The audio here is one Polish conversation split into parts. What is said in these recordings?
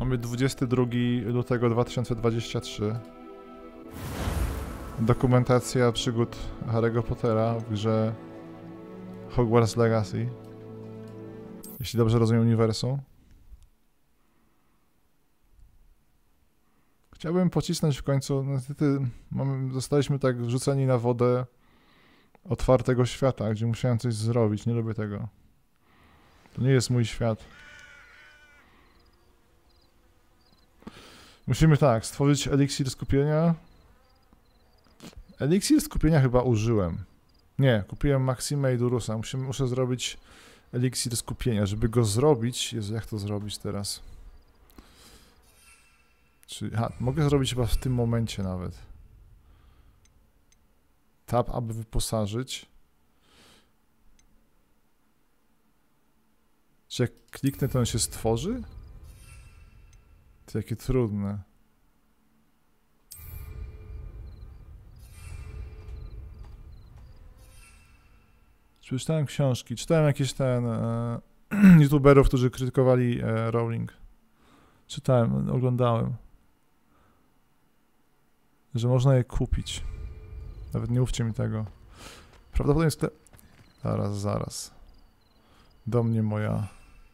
Mamy 22 lutego 2023. Dokumentacja przygód Harry'ego Pottera w grze Hogwarts Legacy. Jeśli dobrze rozumiem uniwersum. Chciałbym pocisnąć w końcu, no niestety zostaliśmy tak wrzuceni na wodę otwartego świata, gdzie musiałem coś zrobić. Nie lubię tego. To nie jest mój świat. Musimy tak, stworzyć eliksir skupienia. Eliksir skupienia chyba użyłem. Nie, kupiłem Maxima i Durusa. Muszę zrobić eliksir skupienia. Żeby go zrobić... Jezu, jak to zrobić teraz? Mogę zrobić chyba w tym momencie nawet. Tab, aby wyposażyć. Czy jak kliknę, to on się stworzy? To jakie trudne. Czytałem książki, czytałem jakieś youtuberów, którzy krytykowali Rowling. Czytałem, oglądałem. Że można je kupić. Nawet nie mówcie mi tego. Prawdopodobnie jest Zaraz. Do mnie moja...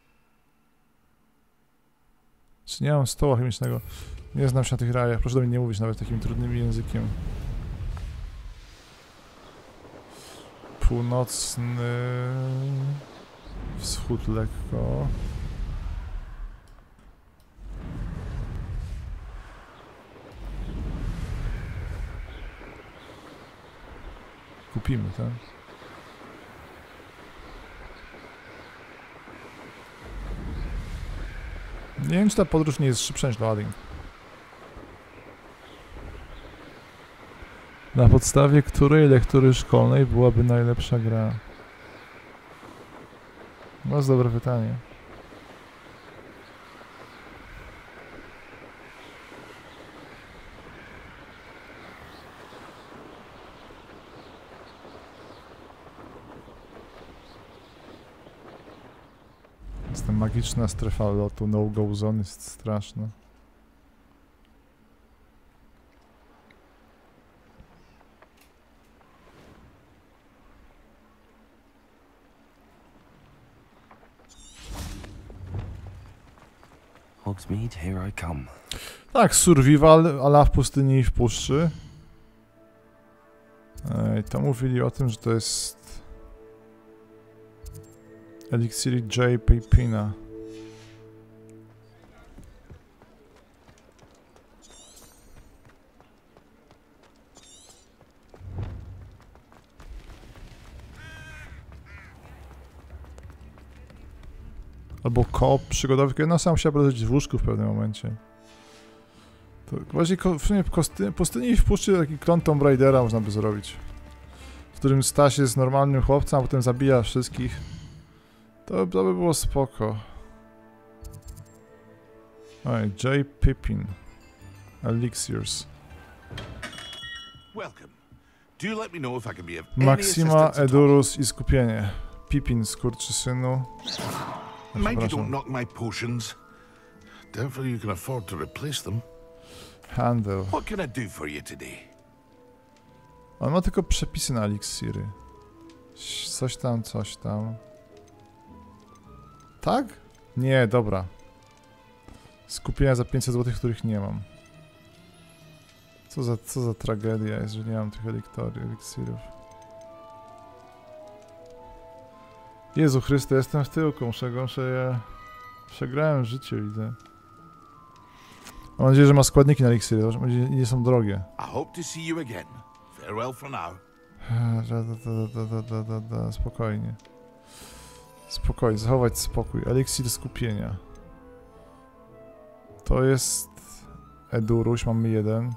Czy nie mam stoła chemicznego? Nie znam się na tych rajach. Proszę do mnie nie mówić nawet takim trudnym językiem. Północny... Wschód lekko. Kupimy, tak? Nie wiem, czy ta podróż nie jest szybsza niż loading. Na podstawie której lektury szkolnej byłaby najlepsza gra? No, jest dobre pytanie. Ta magiczna strefa lotu, no-go zone jest straszna. Hogsmeade, here I come. Tak, survival ala w pustyni i w puszczy. To mówili o tym, że to jest Elixir J. Pipina. Albo koop przygodowy, kiedy no sam się obrodzić w łóżku w pewnym momencie. To właśnie w pustyni i w puszczy taki klon Tomb Raidera można by zrobić. W którym Staś jest normalnym chłopcem, a potem zabija wszystkich. To by było spoko. Oj, J. Pippin. Elixirs. Maxima, Edurus i skupienie. Pippin, skurczysynu. Mind you don't knock my potions. Doubtful you can afford to replace them. Handel. What can I do for you today? On ma tylko przepisy na eliksiry. Coś tam. Tak? Nie, dobra. Skupienia za 500 zł, których nie mam. Co za tragedia jest, że nie mam tych eliksirów. Jezu Chryste, jestem w tyłku, muszę je... Przegrałem życie, widzę. Mam nadzieję, że ma składniki na eliksiry, że nie są drogie. Spokojnie. Spokojnie, zachować spokój. Eliksir skupienia. To jest... Eduruś, mamy jeden.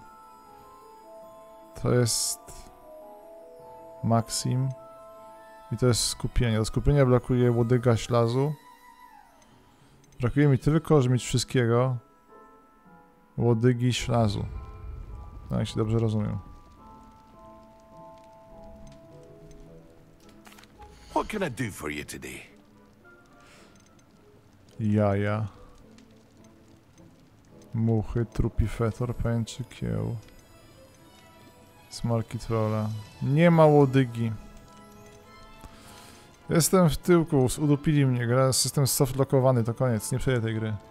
To jest... Maxim. I to jest skupienie. Do skupienia brakuje łodyga ślazu. Brakuje mi tylko, żeby mieć wszystkiego. Łodygi ślazu. No, jeśli dobrze rozumiem. What can I do for you today? Jaja. Muchy, trupi fetor, pajęczy kieł. Smarki trolla. Nie ma łodygi. Jestem w tyłku, udupili mnie, gra, system softlockowany, to koniec, nie przejdę tej gry.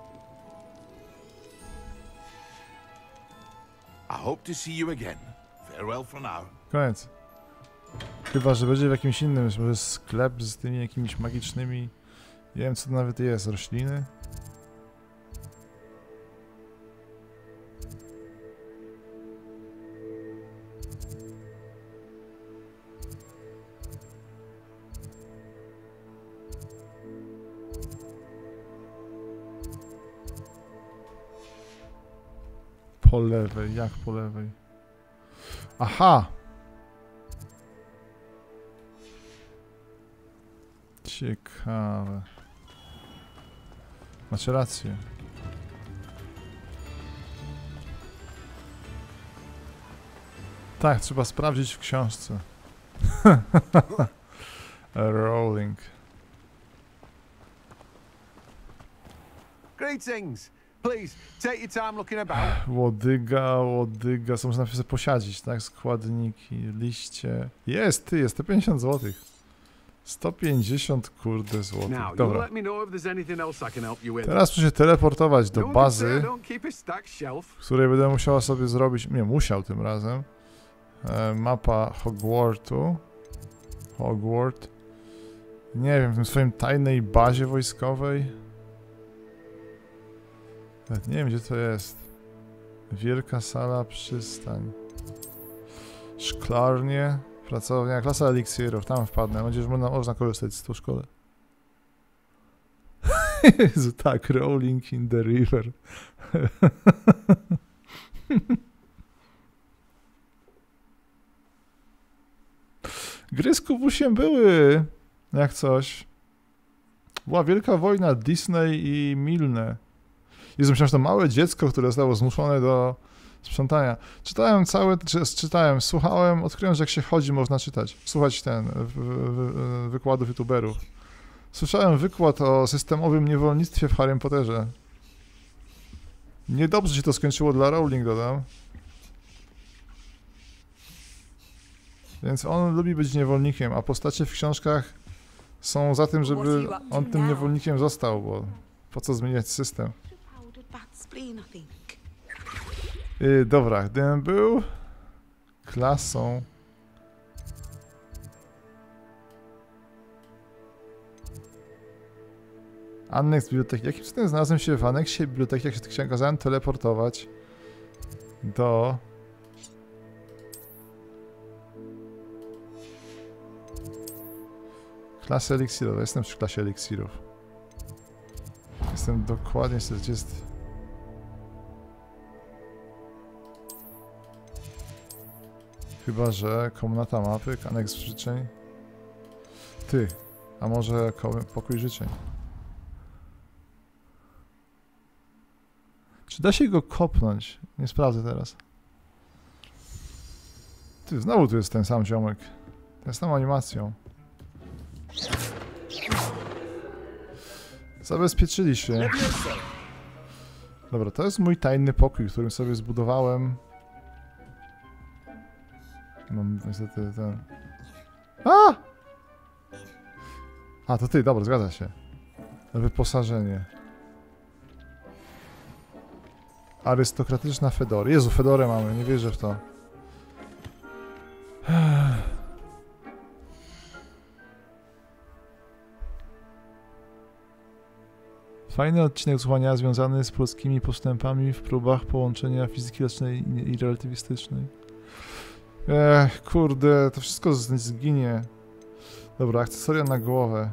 I hope to see you again. Farewell for now. Koniec. Chyba, że będzie w jakimś innym, może sklep z tymi jakimiś magicznymi... Nie wiem, co to nawet jest, rośliny? Po lewej, jak po lewej? Aha! Ciekawe. Macie rację. Tak, trzeba sprawdzić w książce. Rowling. Greetings. Please, take your time looking about. Łodyga, co można sobie posiadzić, tak? Składniki, liście. Jest, ty, jest, to 50 zł. 150 kurde złotych. Dobra. Teraz muszę się teleportować do bazy, w której będę musiała sobie zrobić... Nie, musiał tym razem. Mapa Hogwartu. Hogwart. Nie wiem, w tym swoim tajnej bazie wojskowej. Nawet nie wiem, gdzie to jest. Wielka sala, przystań. Szklarnie. Pracownia, klasa eliksirów, tam wpadnę. Mam nadzieję, że można korzystać z tą szkołę. Jezu, tak, rolling in the river. Gry z Kubusiem były, jak coś. Była wielka wojna Disney i Milne. Jezu, myślałem, że to małe dziecko, które zostało zmuszone do sprzątania. Czytałem, słuchałem, odkryłem, że jak się chodzi, można czytać. Słuchać wykładów youtuberów. Słyszałem wykład o systemowym niewolnictwie w Harrym Potterze. Niedobrze się to skończyło dla Rowling, dodam. Więc on lubi być niewolnikiem, a postacie w książkach są za tym, żeby on tym niewolnikiem został, bo po co zmieniać system? Dobra, gdybym był klasą... Aneks biblioteki. Jakim cudem znalazłem się w aneksie biblioteki, jak się kazałem teleportować do... Klasy eliksirów. Jestem przy klasie eliksirów. Jestem dokładnie... Gdzie jest... Chyba, że komnata mapy, aneks życzeń. Ty, a może pokój życzeń. Czy da się go kopnąć? Nie sprawdzę teraz. Ty, znowu tu jest ten sam ziomek. Ten samą animacją. Zabezpieczyli się. Dobra, to jest mój tajny pokój, którym sobie zbudowałem. Mam niestety ten... A, to ty, dobra, zgadza się. Wyposażenie. Arystokratyczna fedora. Jezu, fedorę mamy, nie wierzę w to. Fajny odcinek słuchania związany z polskimi postępami w próbach połączenia fizyki klasycznej i relatywistycznej. Kurde, to wszystko zginie. Dobra, akcesoria na głowę.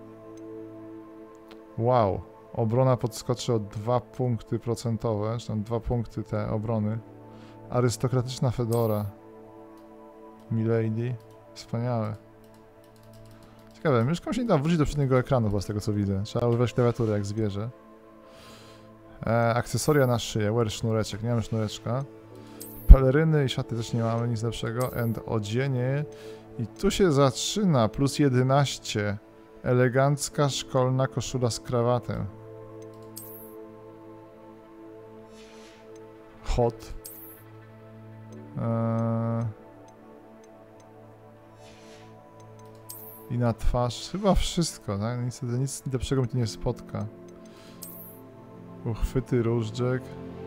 Wow. Obrona podskoczy o 2 punkty procentowe, czy tam 2 punkty te obrony. Arystokratyczna fedora. Milady. Wspaniałe. Ciekawe, myszką się nie da wrócić do przedniego ekranu, chyba z tego co widzę. Trzeba używać klawiatury jak zwierzę. Akcesoria na szyję, wear sznureczek, nie mamy sznureczka. Peleryny i szaty też nie mamy, nic lepszego. And odzienie. I tu się zaczyna, plus 11. Elegancka szkolna koszula z krawatem. Hot. I na twarz. Chyba wszystko, tak? Niestety nic lepszego mi tu nie spotka. Uchwyty różdżek.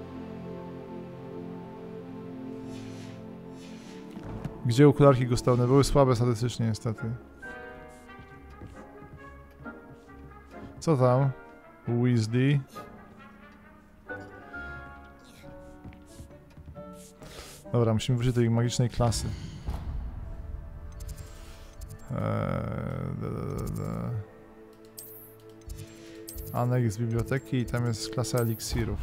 Gdzie okularki gustowne? Były słabe statystycznie niestety. Co tam? Weasley. Dobra, musimy wrócić do tej magicznej klasy. Aneks biblioteki i tam jest klasa eliksirów.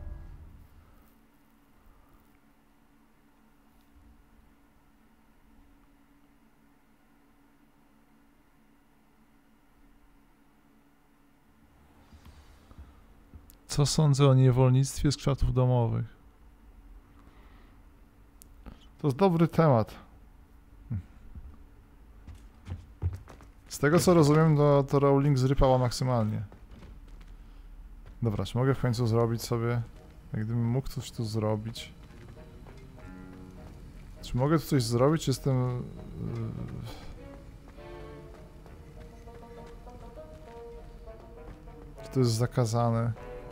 Co sądzę o niewolnictwie z kwiatów domowych? To jest dobry temat. Z tego co rozumiem, to Rowling zrypała maksymalnie. Dobra, czy mogę w końcu zrobić sobie... Jak gdybym mógł coś tu zrobić... Czy mogę tu coś zrobić, czy jestem... Czy to jest zakazane?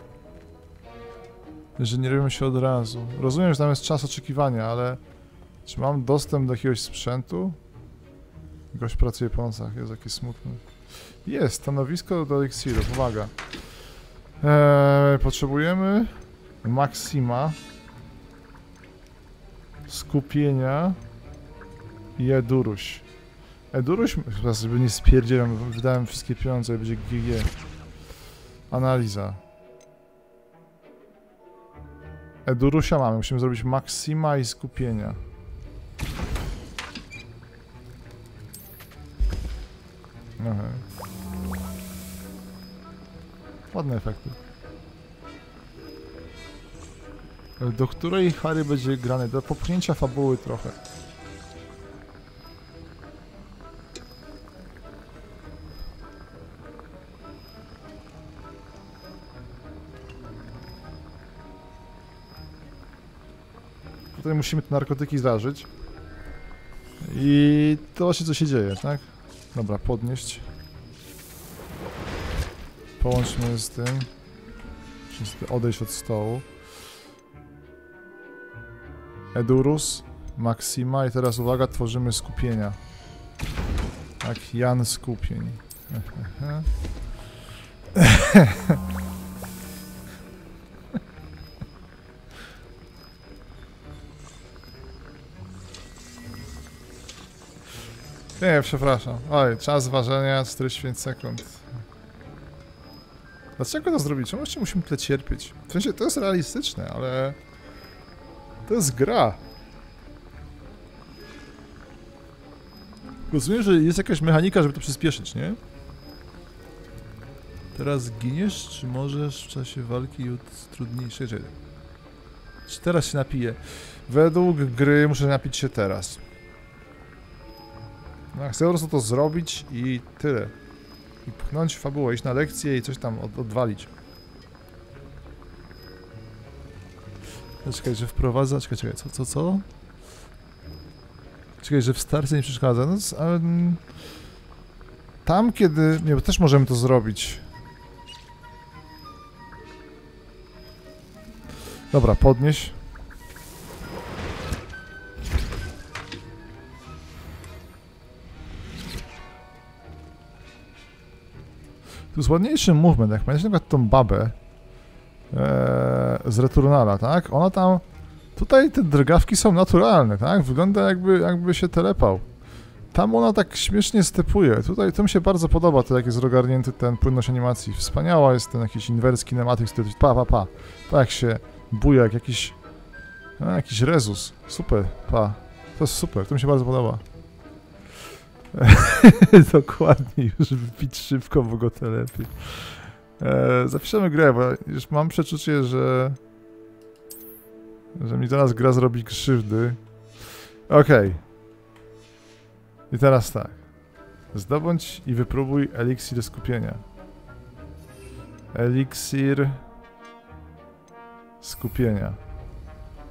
Że nie robią się od razu. Rozumiem, że tam jest czas oczekiwania, ale... Czy mam dostęp do jakiegoś sprzętu? Gość pracuje po nocach, jest jakieś smutne. Jest, stanowisko do eliksirów, uwaga. Potrzebujemy Maxima, skupienia i Eduruś. Eduruś, żeby nie spierdzielam, wydałem wszystkie pieniądze i będzie GG. Analiza. Edurusia mamy, musimy zrobić Maxima i skupienia. Aha. Ładne efekty. Do której Harry będzie grany? Do popchnięcia fabuły trochę. Tutaj musimy te narkotyki zażyć. I to właśnie co się dzieje, tak? Dobra, podnieść. Połączmy z tym. Odejść od stołu. Edurus, Maxima i teraz uwaga, tworzymy skupienia. Tak, Jan skupień. Nie, przepraszam. Oj, czas ważenia 45 sekund. Dlaczego to zrobić? Czemu jeszcze musimy tyle cierpieć? W sensie, to jest realistyczne, ale... To jest gra. Rozumiem, że jest jakaś mechanika, żeby to przyspieszyć, nie? Teraz giniesz, czy możesz w czasie walki trudniejszej? Czy teraz się napiję? Według gry muszę napić się teraz. No, chcę po prostu to zrobić i tyle. I pchnąć fabułę, iść na lekcję i coś tam odwalić. Czekaj, że wprowadza... Czekaj, co? Czekaj, że w starcie nie przeszkadza. No, ale... Tam, kiedy... Nie, bo też możemy to zrobić. Dobra, podnieś. Tu jest ładniejszy movement, jak pamiętacie na przykład tą babę z Returnala, tak? Ona tam... Tutaj te drgawki są naturalne, tak? Wygląda jakby się telepał. Tam ona tak śmiesznie stepuje. Tutaj to mi się bardzo podoba, to jak jest rozgarnięty ten płynność animacji. Wspaniała jest ten jakiś inverse kinematic, który pa jak się buja, jak jakiś rezus. Super, pa. To jest super, to mi się bardzo podoba. Dokładnie, żeby pić szybko, bo go to lepiej. Zapiszemy grę, bo już mam przeczucie, że mi teraz gra zrobi krzywdy. Okej. I teraz tak. Zdobądź i wypróbuj eliksir skupienia. Eliksir skupienia.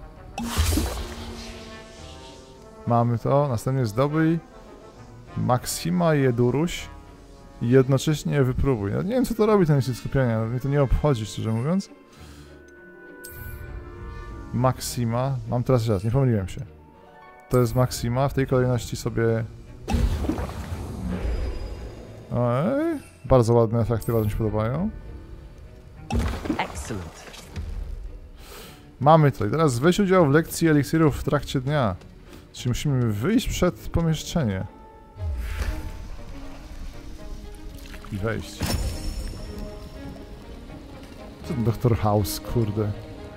Mamy to. Następnie zdobyj Maxima Jeduruś i jednocześnie je wypróbuj. Ja nie wiem, co to robi ten instynkt skupienia. Mnie to nie obchodzi, szczerze mówiąc. Maxima. Mam teraz raz, nie pomyliłem się. To jest Maxima. W tej kolejności sobie... Oj, bardzo ładne efekty, bardzo mi się podobają. Excellent. Mamy to. I teraz weź udział w lekcji eliksirów w trakcie dnia. Czyli musimy wyjść przed pomieszczenie. I wejść. Co to Dr. House, kurde.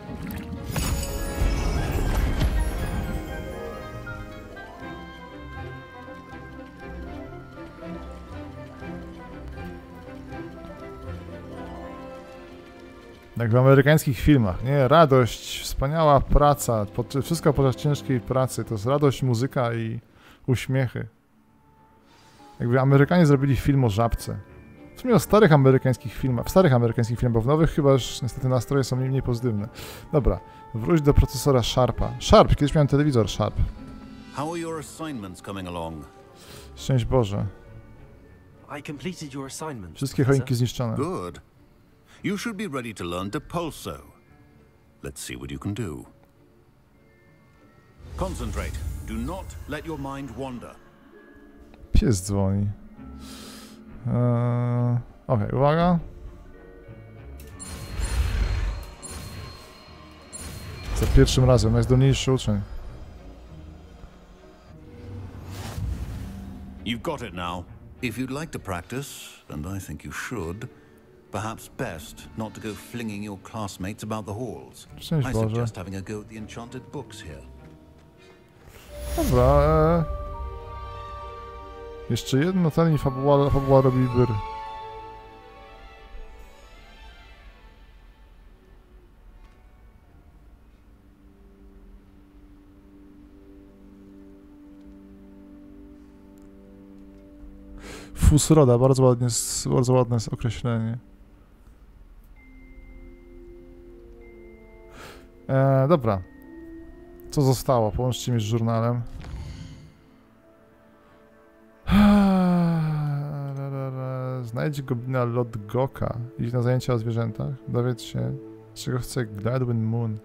Jak w amerykańskich filmach, nie? Radość, wspaniała praca, wszystko podczas ciężkiej pracy, to jest radość, muzyka i uśmiechy. Jakby Amerykanie zrobili film o żabce. W sumie o starych amerykańskich filmach, bo w nowych chyba już niestety nastroje są mniej pozytywne. Dobra, wróć do procesora Sharpa. Sharp, kiedyś miałem telewizor Sharp. How are your assignments coming along? Szczęść Boże. I completed your assignment. Wszystkie choinki zniszczone. Good. You should be ready to learn Depulso. Let's see what you can do. Concentrate. Do not let your mind wander. Pies dzwoni. Okej, uwaga. Za pierwszym razem, najzdolniejszy uczeń. You've got it now. If you'd like to practice, and I think you should, perhaps best not to go flinging your classmates about the halls. Szczęść I Boże. suggest having a go at the enchanted books here. Dobra, jeszcze jedno, ten fabuła robi byr. Fusroda, bardzo ładne jest określenie. Dobra. Co zostało? Połączcie mnie z żurnalem. Znajdź goblina Lodgoka. Idź na zajęcia o zwierzętach. Dowiedz się, czego chce Gladwin Moon.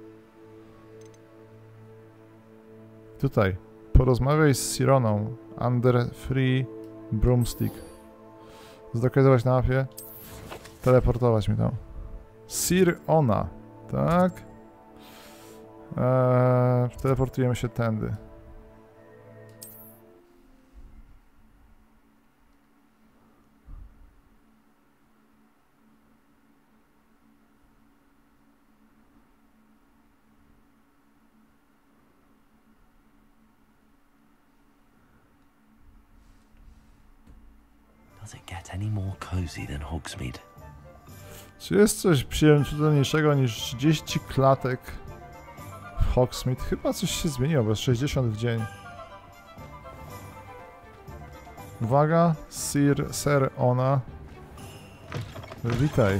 Tutaj. Porozmawiaj z Sironą. Under Free Broomstick. Zlokalizować na mapie. Teleportować mi tam. Sir Ona. Tak. Teleportujemy się tędy. Does it get any more cozy than Hogsmeade? Czy jest coś przyjemniejszego niż 30 klatek w Hogsmeade? Chyba coś się zmieniło, bo jest 60 w dzień. Uwaga, Sir Ona. Witaj.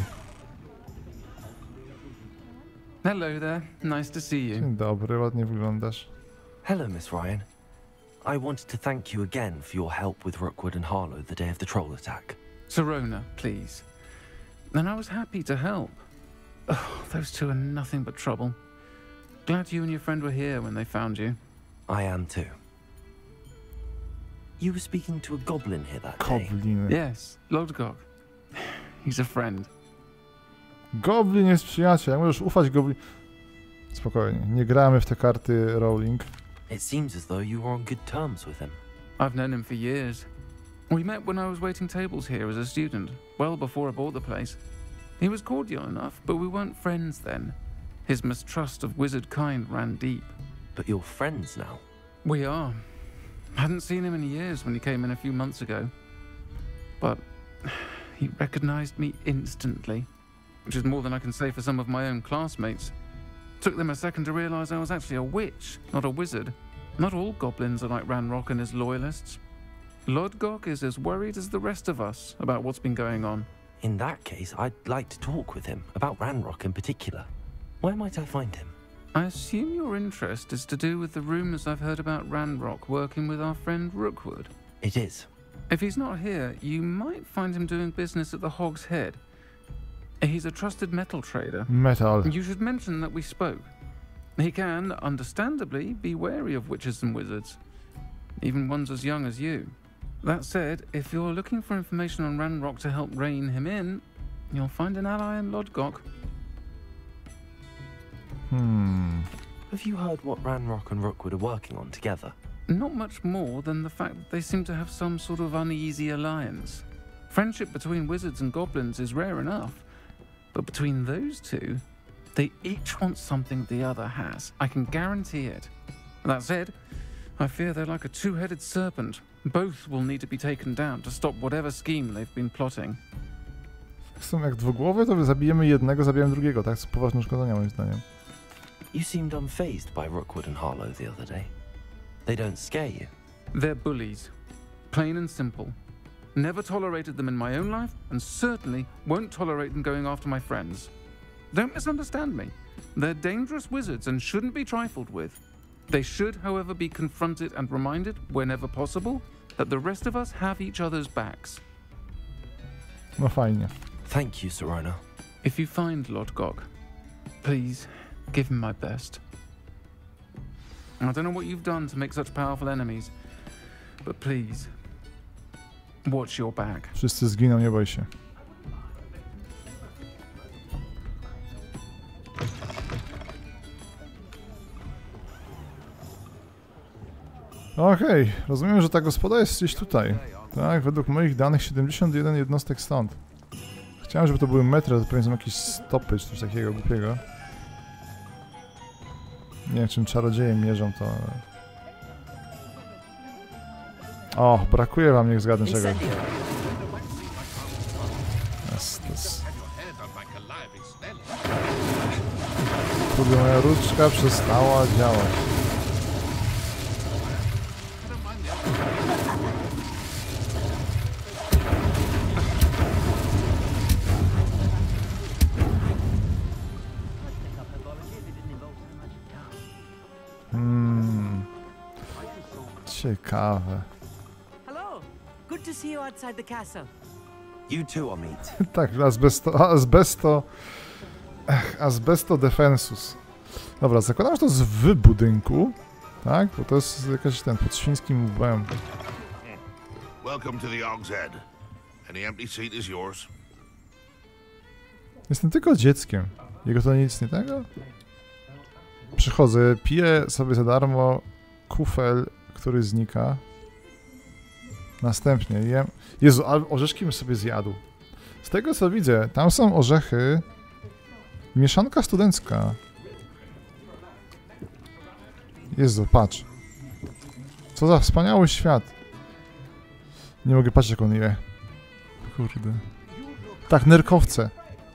Hello there, nice to see you. Dzień dobry, ładnie wyglądasz. Hello, Miss Ryan. I wanted to thank you again for your help with Rookwood and Harlow the day of the troll attack. Sirona, please. And I was happy to help. Oh, those two are nothing but trouble. Glad you and your friend were here when they found you. I am too. You were speaking to a goblin here that day. Gobliny. Yes, Lodgok. He's a friend. Goblin jest przyjaciel, jak możesz ufać goblin... Spokojnie, nie gramy w te karty Rowling. It seems as though you were on good terms with him. I've known him for years. We met when I was waiting tables here as a student, well before I bought the place. He was cordial enough, but we weren't friends then. His mistrust of wizard kind ran deep. But you're friends now. We are. Hadn't seen him in years when he came in a few months ago. But he recognized me instantly, which is more than I can say for some of my own classmates. Took them a second to realize I was actually a witch, not a wizard. Not all goblins are like Ranrock and his loyalists. Lodgok is as worried as the rest of us about what's been going on. In that case, I'd like to talk with him, about Ranrock in particular. Where might I find him? I assume your interest is to do with the rumors I've heard about Ranrock working with our friend Rookwood. It is. If he's not here, you might find him doing business at the Hog's Head. He's a trusted metal trader. Metal. You should mention that we spoke. He can, understandably, be wary of witches and wizards, even ones as young as you. That said, if you're looking for information on Ranrock to help rein him in, you'll find an ally in Lodgok. Have you heard what Ranrock and Rookwood are working on together? Not much more than the fact that they seem to have some sort of uneasy alliance. Friendship between wizards and goblins is rare enough, but between those two, they each want something the other has. I can guarantee it. That said, I fear they're like a two-headed serpent. Both will need to be taken down to stop whatever scheme they've been plotting. Są jak dwugłowy, to zabijemy jednego, zabijemy drugiego, tak? To poważne uszkodzenia moim zdaniem. You seemed unfazed by Rookwood and Harlow the other day. They don't scare you. They're bullies. Plain and simple. Never tolerated them in my own life, and certainly won't tolerate them going after my friends. Don't misunderstand me. They're dangerous wizards and shouldn't be trifled with. They should, however, be confronted and reminded, whenever possible, that the rest of us have each other's backs. No fajnie. Thank you, Sirona. If you find Lodgok, please give him my best. I don't know what you've done to make such powerful enemies, but please, watch your back. Wszyscy zginą, nie boj się. Okej, rozumiem, że ta gospoda jest gdzieś tutaj. Tak, według moich danych 71 jednostek stąd. Chciałem, żeby to były metry, to pewnie są jakieś stopy czy coś takiego głupiego. Nie wiem, czym czarodzieje mierzą to... O, brakuje wam, niech zgadnę czegoś. Kurde, moja ruczka przestała działać. Ciekawe. Hello. Good to see you outside the castle. You too, Amit. Tak, Asbesto defensus. Dobra, zakładam, że to jest w budynku, tak? Bo to jest jakaś pod świńskim łbem. Welcome to the Hog's Head. Any empty seat is yours. Jestem tylko dzieckiem. Jego to nic nie tego? Przychodzę, piję sobie za darmo kufel, który znika. Następnie jem... Jezu, ale orzeszki bym sobie zjadł. Z tego co widzę, tam są orzechy. Mieszanka studencka. Jezu, patrz. Co za wspaniały świat. Nie mogę patrzeć, jak on je. Kurde. Tak, nerkowce.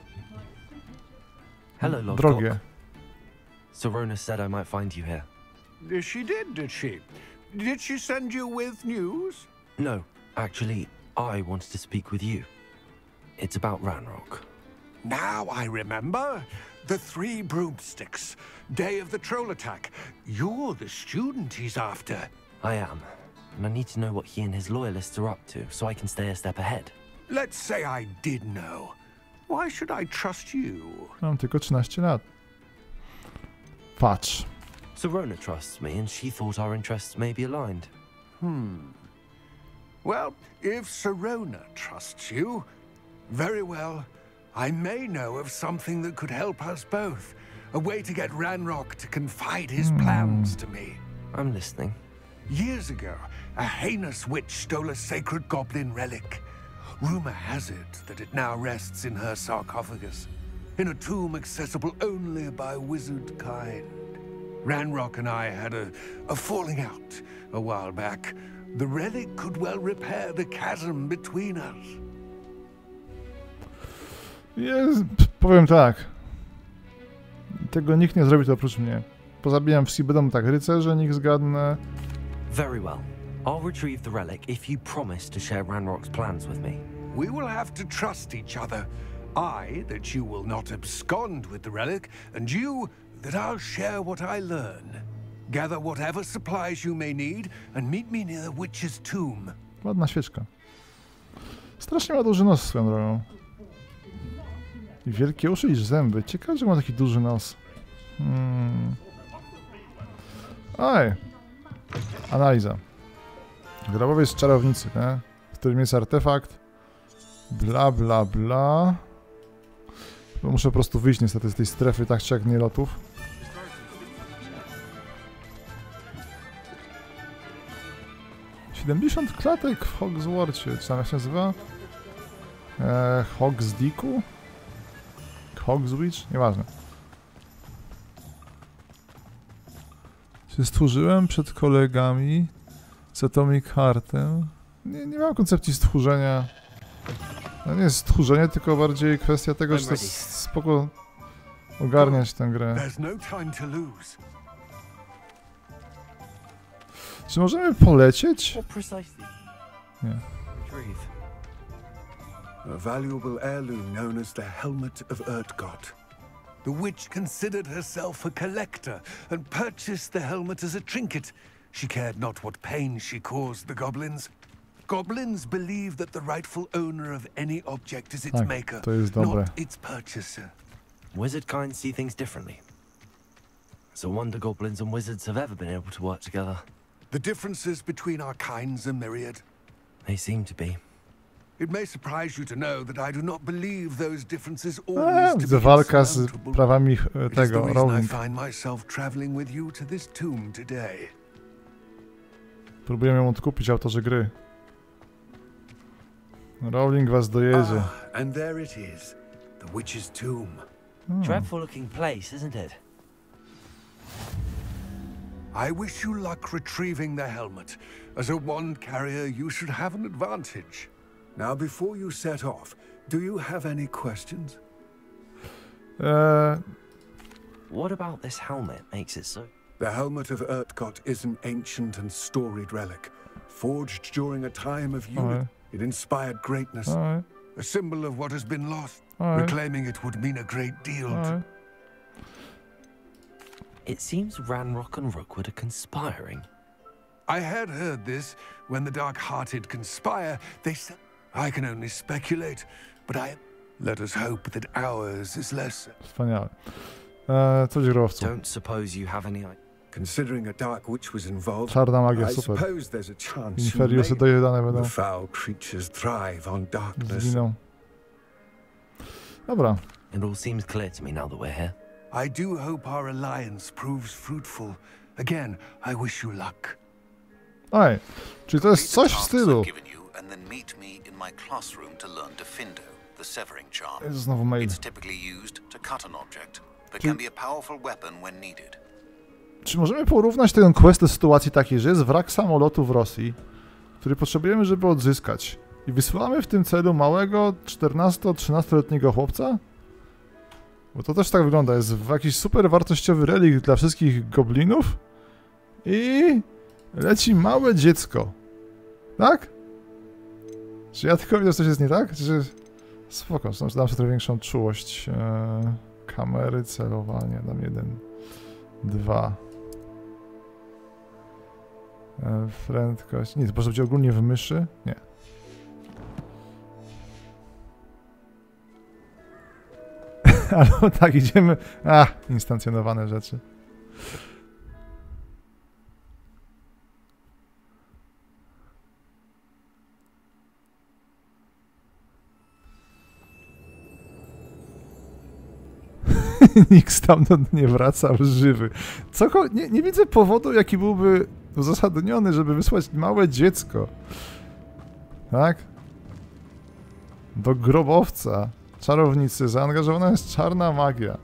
Hello, Lodgok. Drogie. Sirona said I might find you here. She did she? Did she send you with news? No, actually, I wanted to speak with you. It's about Ranrock. Now I remember. The Three Broomsticks. Day of the troll attack. You're the student he's after. I am, and I need to know what he and his loyalists are up to, so I can stay a step ahead. Let's say I did know. Why should I trust you? Mam tylko 13 lat. Patrz. Sirona trusts me, and she thought our interests may be aligned. Well, if Sirona trusts you, very well. I may know of something that could help us both. A way to get Ranrock to confide his plans to me. I'm listening. Years ago, a heinous witch stole a sacred goblin relic. Rumor has it that it now rests in her sarcophagus, in a tomb accessible only by wizard kind. Ranrock and I had a falling out a while back. The relic could well repair the chasm between us. Jest, powiem tak. Tego nikt nie zrobi to oprócz mnie. Pozabijam wszystkich, będą tak rycerze, niech zgadnę. Very well. I'll retrieve the relic if you promise to share Ranrock's plans with me. We will have to trust each other. I, that you will not abscond with the relic, and you, that I'll share what I learn. Gather whatever supplies you may need and meet me near the Witch's tomb. Ładna świeczka. Strasznie ma duży nos swoją drogą. I wielkie uszy i zęby. Ciekawe, że ma taki duży nos. Oj! Analiza. Grobowiec czarownicy, nie? W którym jest artefakt. Bla bla bla. Bo muszę po prostu wyjść niestety z tej strefy, tak czy jak nie lotów. ...70 klatek w Hogsworthie, czy tam jak się nazywa? Hogsdicku? Hogswitch? Nieważne. Się stworzyłem przed kolegami z Atomic Heartem. Nie mam koncepcji stworzenia. No nie jest stworzenie, tylko bardziej kwestia tego, że to jest spoko ogarniać tę grę. Czy możemy polecieć? Nie. A valuable heirloom known as the Helmet of Urtkot. The witch considered herself a collector and purchased the helmet as a trinket. She cared not what pain she caused the goblins. Goblins believe that the rightful owner of any object is its maker, not its purchaser. Wizard kind see things differently. So wonder goblins and wizards have ever been able to work together. The differences between our kinds are myriad. They seem to be. It may surprise you to know that I do not believe those differences always to be walka z prawami tego Rowling. I find myself traveling with you to this tomb today. Próbuję ją odkupić, autorzy gry. Rowling was dojedzie. And there it is, the witch's tomb. Dreadful looking place, isn't it? I wish you luck retrieving the helmet. As a wand carrier, you should have an advantage. Now, before you set off, do you have any questions? What about this helmet makes it so? The Helmet of Urtkot is an ancient and storied relic. Forged during a time of unity, it inspired greatness. A symbol of what has been lost. Reclaiming it would mean a great deal to... It seems Ranrock and Rookwood are conspiring. I had heard this. When the dark-hearted conspire, they say... I can only speculate, but let us hope that ours is less. Wspaniale. Coś growców. Don't suppose you have any idea. Considering a dark witch was involved, czarna magia, I super. suppose there's a chance Inferiusy dojedane będą. The foul creatures thrive on darkness. Zginą. Dobra. It all seems clear to me now that we're here. I do hope our alliance proves fruitful. Again, I wish you luck. Oj, czyli to jest coś w stylu. And then meet me in my classroom to learn Diffindo, the severing charm. Jest znowu mail. It's typically used to cut an object, but can be a powerful weapon when needed. Czy możemy porównać ten quest do sytuacji takiej, że jest wrak samolotu w Rosji, który potrzebujemy, żeby odzyskać, i wysyłamy w tym celu małego 14-13-letniego chłopca? Bo to też tak wygląda, jest jakiś super wartościowy relik dla wszystkich goblinów i leci małe dziecko. Tak? Czy ja tylko widzę, że coś jest nie tak? Czy... Spoko, dam sobie trochę większą czułość kamery, celowania, dam 1, 2. Prędkość, nie, to może być ogólnie w myszy? Nie. Ale tak, idziemy... instancjonowane rzeczy. Nikt stamtąd nie wracał żywy. Nie widzę powodu, jaki byłby uzasadniony, żeby wysłać małe dziecko. Tak? Do grobowca czarownicy zaangażowana jest czarna magia.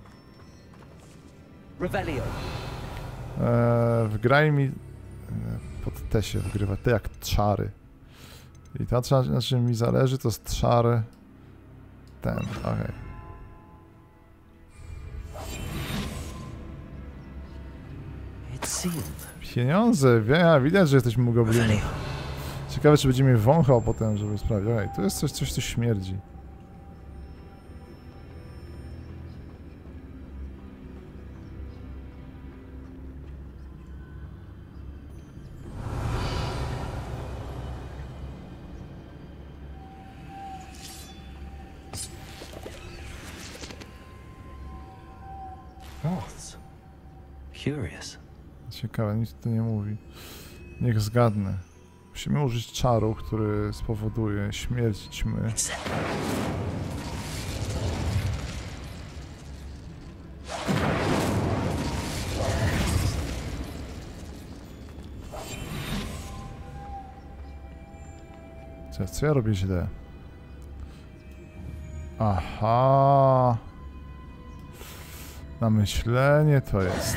Wgraj mi... pod te się wgrywa, te jak czary. I ta, na czym mi zależy, to jest czar... ten, okej. Pieniądze, widać, że jesteśmy gobliny. Ciekawe, czy będziemy wąchał potem, żeby sprawdzić. Okej, tu jest coś, co śmierdzi. Moths. Curious. Ciekawe, nic tu nie mówi. Niech zgadnę. Musimy użyć czaru, który spowoduje śmierć ćmy. Co ja robię źle? Aha. Na myślenie to jest.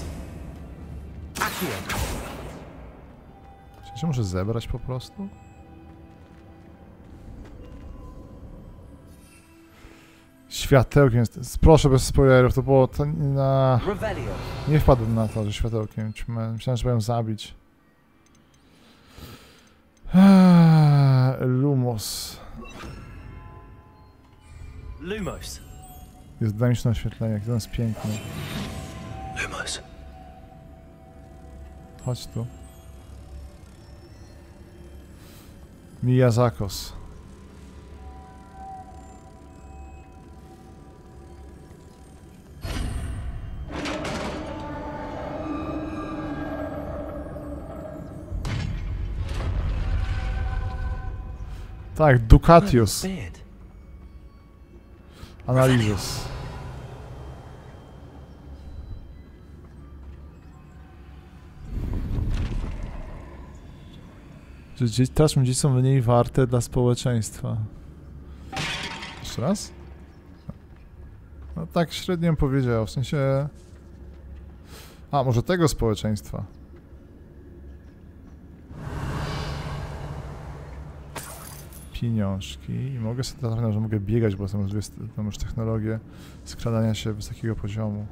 Czy się muszę zebrać po prostu? Światełkiem. Proszę bez spoilerów, to było to na... Nie wpadłem na to, że światełkiem ćmę. Myślałem, że mają zabić. Lumos. Lumos. Jest dynamiczne oświetlenie, jak to jest piękny. Lumos. Chodź tu. Miyazakos. Tak, Ducatius. Analizos. Że teraz dzieci są mniej warte dla społeczeństwa. Jeszcze raz? No tak średnio bym powiedział, w sensie... A, może tego społeczeństwa. Pieniążki i mogę sobie trafić, że mogę biegać, bo mam już technologię skradania się wysokiego poziomu.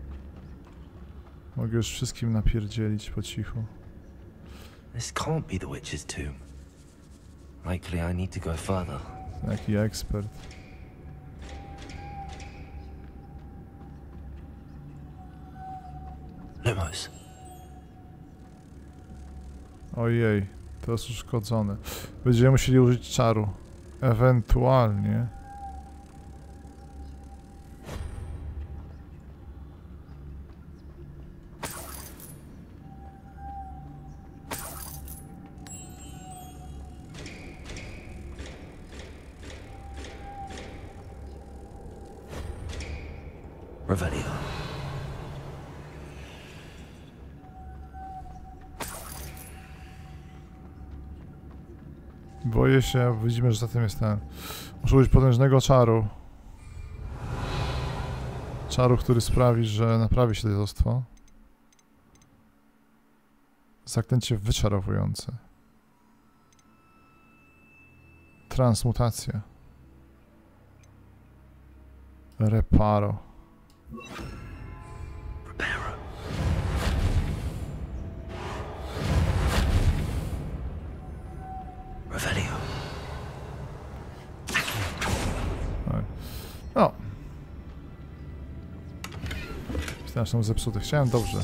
Mogę już wszystkim napierdzielić po cichu. This can't be the witch's tomb. Likely I need to go further. Jaki ekspert. Lumos. Ojej, to jest uszkodzone. Będziemy musieli użyć czaru. Ewentualnie. Revelio. Boję się, widzimy, że za tym jest ten... Muszę użyć potężnego czaru. Czaru, który sprawi, że naprawi się dziadostwo. Zaklęcie wyczarowujące. Transmutacja. Reparo. Reparo. Revelio. No. Myślałem, że są zepsute. Chciałem dobrze.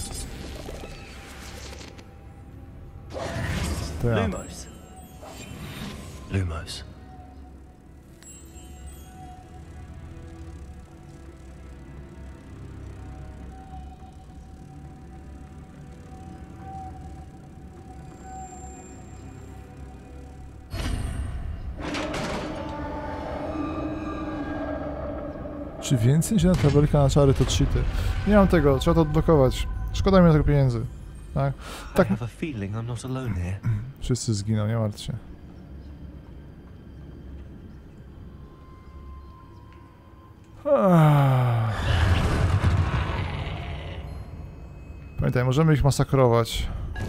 To ja. Lumos. Lumos. Czy więcej niż jedna tabelka na czary to cheaty? Nie mam tego, trzeba to odblokować. Szkoda mi na tego pieniędzy. Tak? Tak. I have a feeling I'm not alone here. Wszyscy zginą, nie martw się. Pamiętaj, możemy ich masakrować.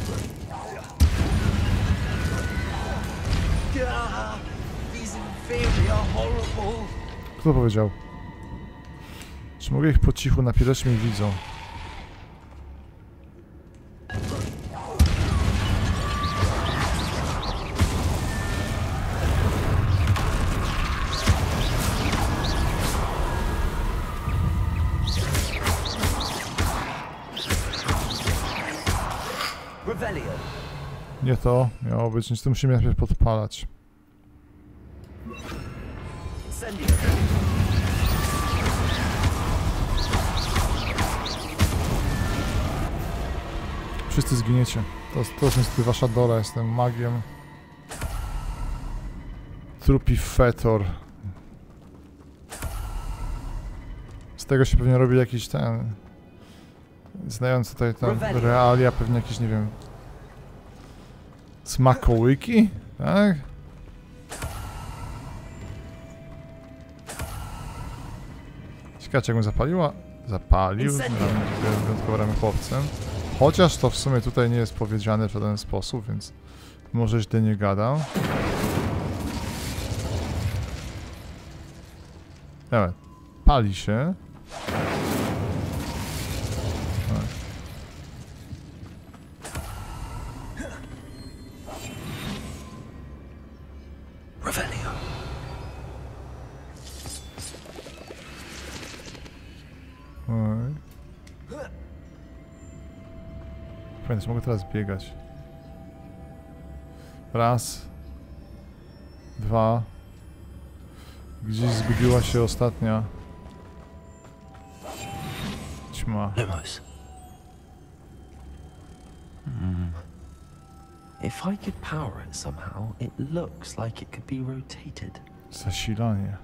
Kto powiedział? Czy mogę ich po cichu napierać, mnie widzą? Nie to, miało być, nic, to musimy najpierw podpalać. Wszyscy zginiecie. To jest niestety wasza dola, jestem magiem. Trupi fetor. Z tego się pewnie robi jakiś ten... Znając tutaj tam realia, pewnie jakiś, nie wiem... Smakołyki? Tak? Ciekawe, jakbym zapaliła... Zapalił? Wyjątkowo ramy chłopcem. Chociaż to w sumie tutaj nie jest powiedziane w żaden sposób, więc... Może źle nie gadam. Dobra. Pali się. Revelio. Oj. Pamiętaj, mogę teraz biegać. Raz. Dwa. Gdzieś zgubiła się ostatnia. Ćma. Lumos. If I could power it somehow, it looks like it could be rotated. Zasilanie.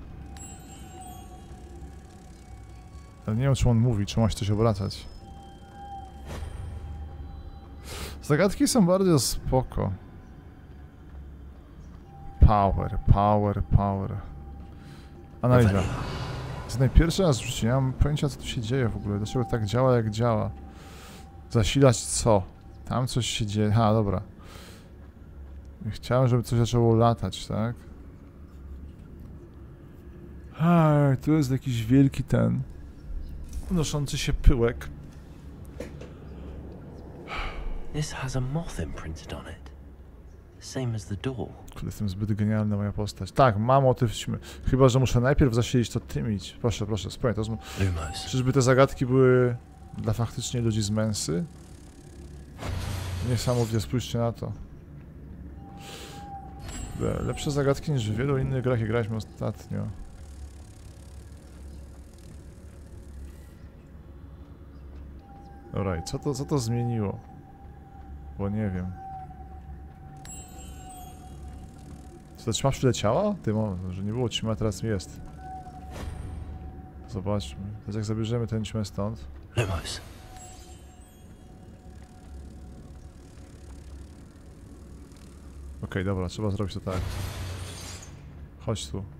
Ale nie wiem, czy on mówi, czy ma się coś obracać. Zagadki są bardzo spoko. Power. Analiza. To jest najpierwszy raz w życiu, nie mam pojęcia, co tu się dzieje w ogóle. Dlaczego tak działa, jak działa. Zasilać co? Tam coś się dzieje. Ha, dobra. Chciałem, żeby coś zaczęło latać, tak? Tu jest jakiś wielki ten... unoszący się pyłek. This has a moth imprinted on it. Same as the door. Jestem zbyt genialna moja postać. Tak, mam motyw ćmy. Chyba, że muszę najpierw zasilić to tymić. Proszę, spokojnie. To Lumos. czyżby te zagadki były dla faktycznie ludzi z Mensy? Niesamowite, spójrzcie na to. Lepsze zagadki niż w wielu innych grach, jak graliśmy ostatnio. Dobra, i co to zmieniło? Bo nie wiem. Czy ta ćma przyleciała? Ty, że nie było ćma, teraz jest. Zobaczmy. Teraz jak zabierzemy tę ćmę stąd. Lumos. Okej, dobra, trzeba zrobić to tak. Chodź tu.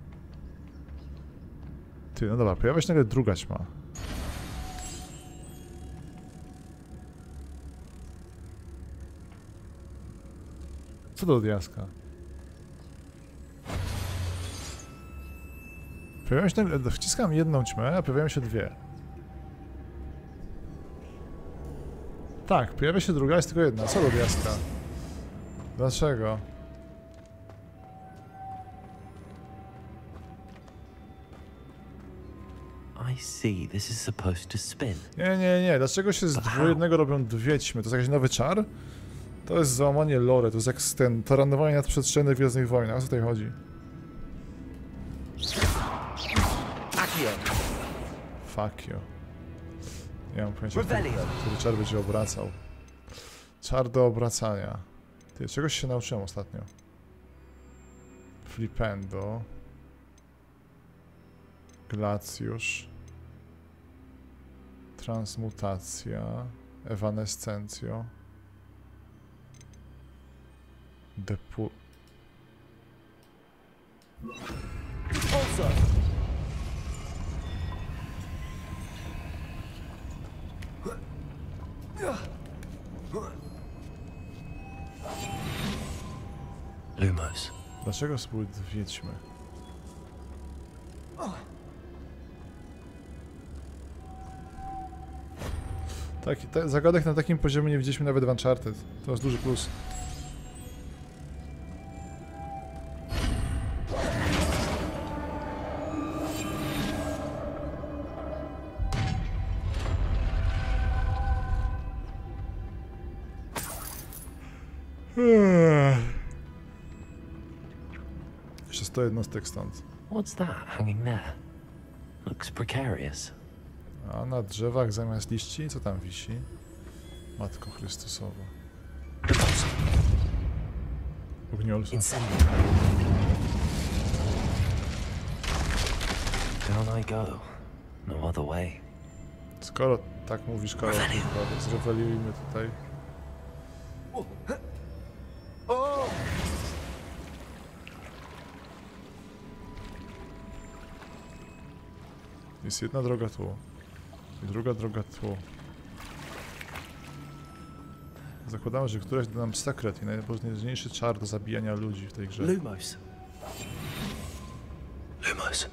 Ty, no dobra, pojawia się nagle druga ćma. Co do diaska? Pojawiają się nagle, wciskam jedną ćmę, a pojawiają się dwie. Tak, pojawia się druga, jest tylko jedna. Co do diaska? Dlaczego? I see. This is supposed to spin. Nie. Dlaczego się z jednego robią dwie ćmy? To jest jakiś nowy czar? To jest załamanie lore, to jest jak ten taranowanie nadprzestrzenne w Gwiezdnych Wojnach. O co tutaj chodzi? Fuck you. Nie mam pojęcia, który czar będzie obracał. Czar do obracania. Ty, czegoś się nauczyłem ostatnio. Flipendo. Glacjusz. Transmutacja. Evanescencjo. Depu... Lumos. Dlaczego były dwie ćmy? Tak, zagadek na takim poziomie nie widzieliśmy nawet w Uncharted. To jest duży plus. Jeszcze 100 jednostek stąd. What's that hanging there? Looks precarious. A na drzewach zamiast liści, co tam wisi? Matko Chrystusowa. Ogniolca. Down I go. No other way. Skoro tak mówisz, Karol, zreweliujmy tutaj. Jest jedna droga tu. I druga droga tu. Zakładamy, że któraś da nam sekret i najpotężniejszy czar do zabijania ludzi w tej grze. Lumos. Lumos.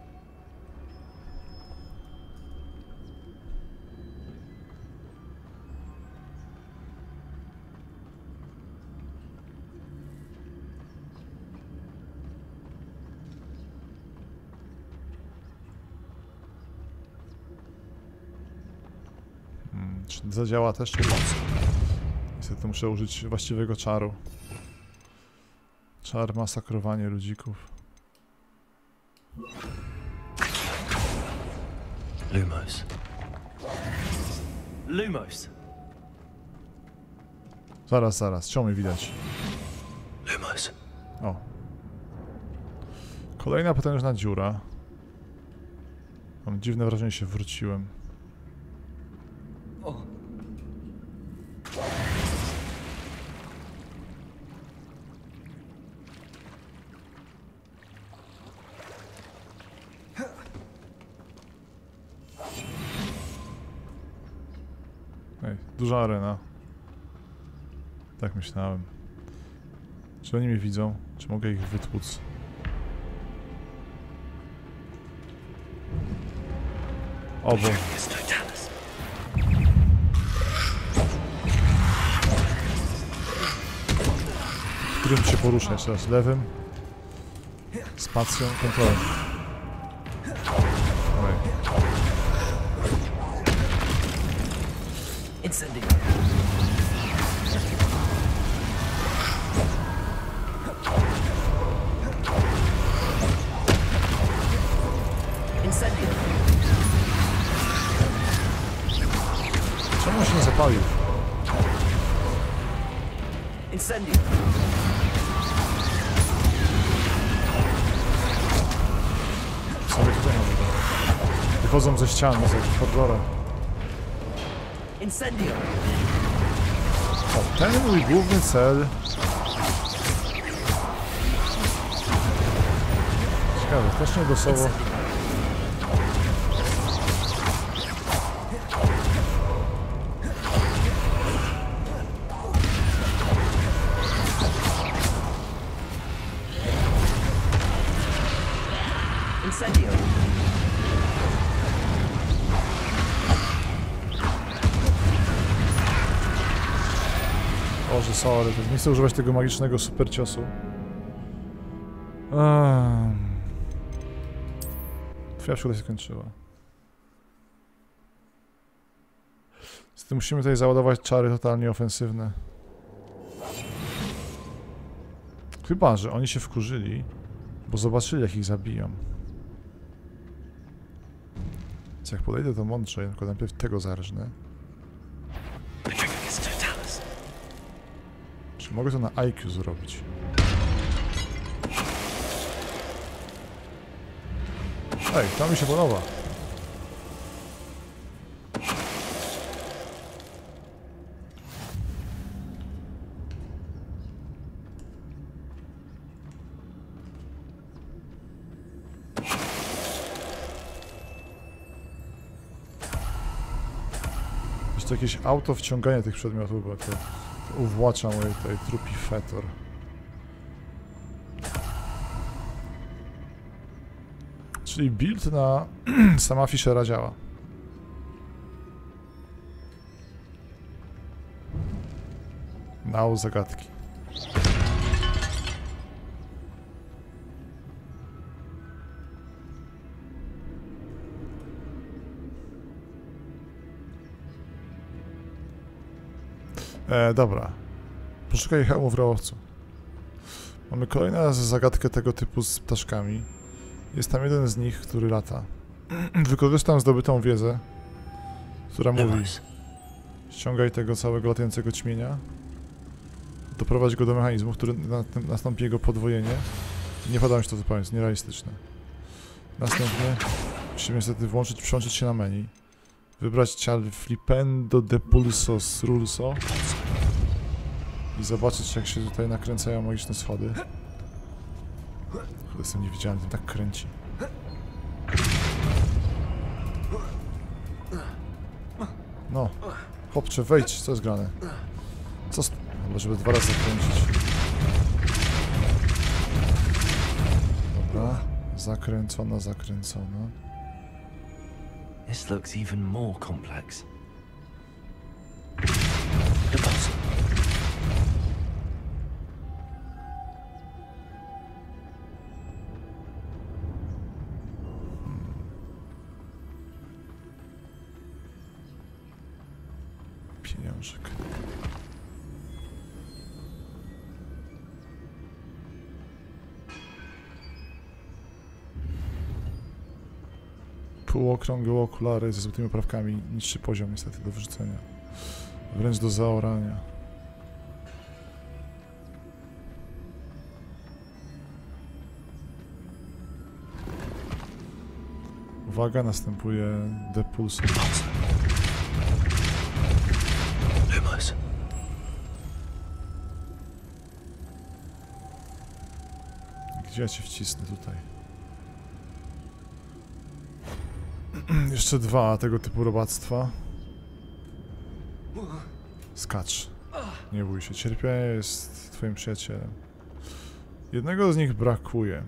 Czy zadziała też? Niestety muszę użyć właściwego czaru. Czar masakrowanie ludzików. Lumos. Lumos. Zaraz, czemu mnie widać? Lumos. O. Kolejna potężna dziura. Mam dziwne wrażenie, że się wróciłem. Ej, duża arena. Tak myślałem. Czy oni mnie widzą? Czy mogę ich wytłuc? O bo. Którym się porusza jeszcze raz? Lewym? Spacją? Kontrolą. Incendio. Incendio. Czemu się nie zapalił? Incendio. Co my tutaj mamy? Wychodzą ze ścian, z jakichś horrora. Incendio. O, ten mój główny cel. Ciekawe, też nie losowo. Incendio. Boże, sorry, nie chcę używać tego magicznego super ciosu. Twoja przygoda się skończyła. Z tym musimy tutaj załadować czary totalnie ofensywne. Chyba że oni się wkurzyli, bo zobaczyli, jak ich zabijam. Więc jak podejdę, to mądrze, tylko najpierw tego zarżnę. Czy mogę to na IQ zrobić? Ej, to mi się podoba. Jest to jakieś auto wciągania tych przedmiotów, bo to uwłacza mój tutaj trupi fetor. Czyli build na sama Fischera działa. Now zagadki. Dobra. Poszukaj hełmu w rołowcu. Mamy kolejną zagadkę tego typu z ptaszkami. Jest tam jeden z nich, który lata. Wykorzystam zdobytą wiedzę, która mówi: Ściągaj tego całego latającego ćmienia. Doprowadź go do mechanizmu, który nastąpi jego podwojenie. Nie podoba mi się to zupełnie, jest nierealistyczne. Następnie musimy niestety przełączyć się na menu. Wybrać cial Flipendo de Pulsos Rulso. I zobaczyć, jak się tutaj nakręcają magiczne schody. Jestem niewidzialny, ten tak kręci. No, chłopcze, wejdź, co jest grane? Co? Chyba, żeby 2 razy zakręcić. Dobra, zakręcona, zakręcona. This looks even more complex. Pieniążek. Półokrągłe okulary ze złotymi oprawkami. Niższy poziom niestety do wyrzucenia. Wręcz do zaorania. Uwaga, następuje depulsy. Gdzie ja cię wcisnę tutaj? Jeszcze 2 tego typu robactwa. Skacz. Nie bój się, cierpienie jest twoim przyjacielem. Jednego z nich brakuje.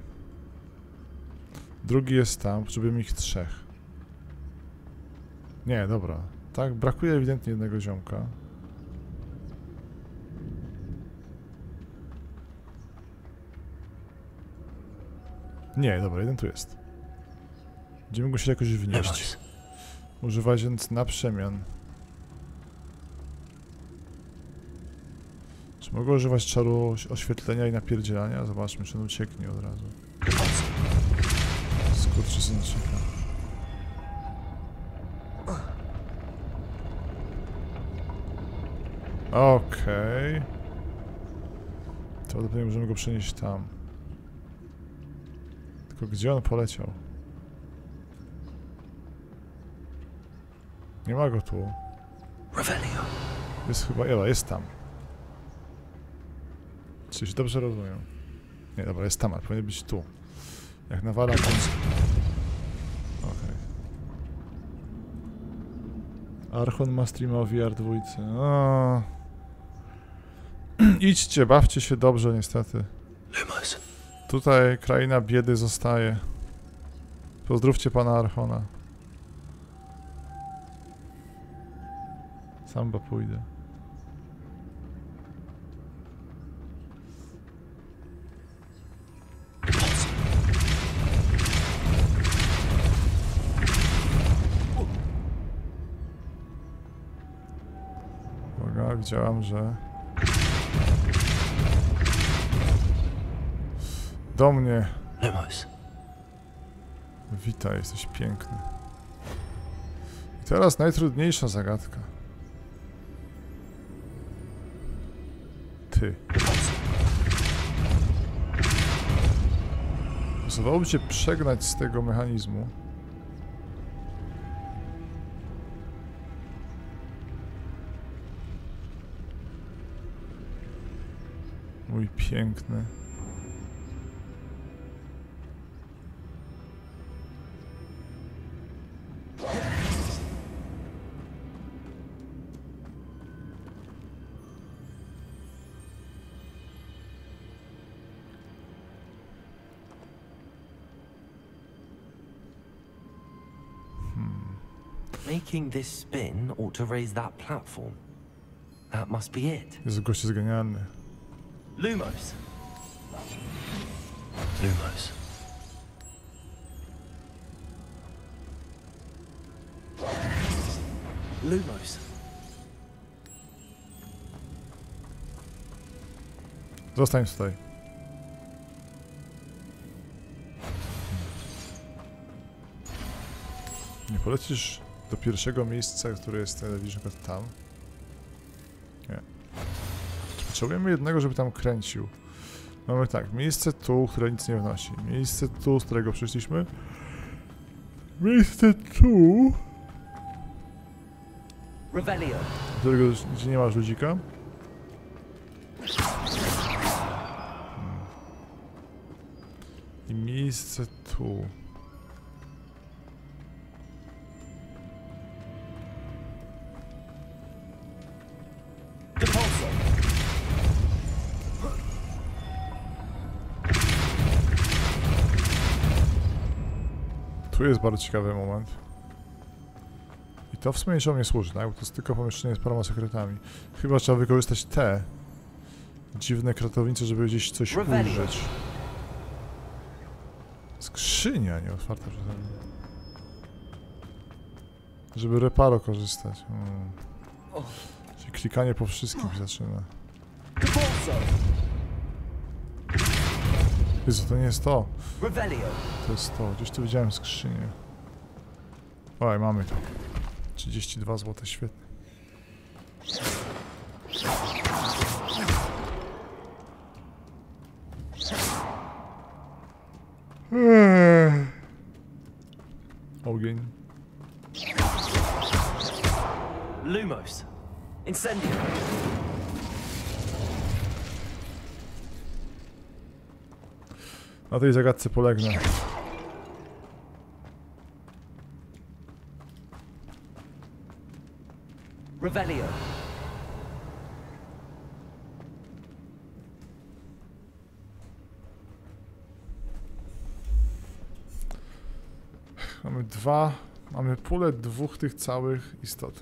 Drugi jest tam, potrzebujemy ich 3. Nie, dobra. Tak, brakuje ewidentnie jednego ziomka. Nie, dobra, jeden tu jest. Będziemy go się jakoś wnieść. Używając na przemian. Czy mogę używać czaru oświetlenia i napierdzielania? Zobaczmy, czy on ucieknie od razu. Skurczysyńczyka. Okej. To pewnie możemy go przenieść tam. Tylko gdzie on poleciał? Nie ma go tu. Jest chyba... jest tam. Czy się dobrze rozumiem? Nie, dobra, jest tam, ale powinien być tu. Jak nawalam... Okej. Archon ma streama o VR 2. O. Idźcie, bawcie się dobrze, niestety. Tutaj kraina biedy zostaje. Pozdrówcie pana Archona. Sam chyba pójdę. Uwaga, widziałam, że... Do mnie. Witaj, jesteś piękny. I teraz najtrudniejsza zagadka. Ty. Pasowałoby cię przegnać z tego mechanizmu. Mój piękny. Making this spin ought to raise that platform. That must be it. Jezu, gość jest genialny. Lumos. Lumos. Lumos. Zostań tutaj. Nie polecisz do pierwszego miejsca, które jest na przykład tam. Nie. Potrzebujemy jednego, żeby tam kręcił. Mamy tak, miejsce tu, które nic nie wnosi. Miejsce tu, z którego przyszliśmy. Miejsce tu, którego, gdzie nie ma ludzika. I miejsce tu. Tu jest bardzo ciekawy moment. I to w sumie niczemu nie służy, tak? Bo to jest tylko pomieszczenie z paroma sekretami. Chyba trzeba wykorzystać te dziwne kratownice, żeby gdzieś coś ujrzeć. Skrzynia nie otwarta przeze mnie. Żeby reparo korzystać. Czyli klikanie po wszystkim się zaczyna. Jezu, to nie jest to. To jest to. Gdzieś tu widziałem skrzynię. Oj, mamy to. 32 zł, świetnie. Ogień. Lumos. Incendio. Na tej zagadce polegnę. Revelio. Mamy pulę dwóch tych całych istot,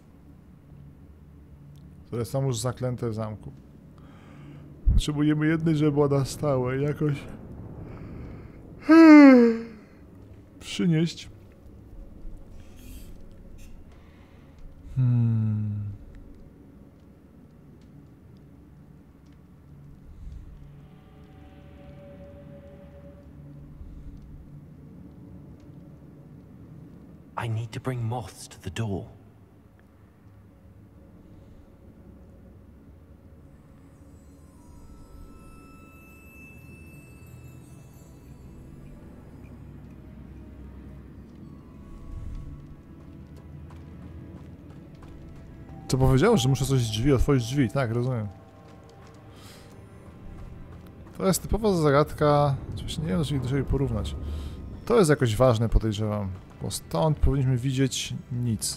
które są już zaklęte w zamku. Potrzebujemy jednej, żeby była na stałe i jakoś przynieść. I need to bring moths to the door. Co powiedział, że muszę coś z drzwi, otworzyć drzwi, tak, rozumiem. To jest typowa zagadka, oczywiście nie wiem, do czego porównać. To jest jakoś ważne, podejrzewam, bo stąd powinniśmy widzieć nic.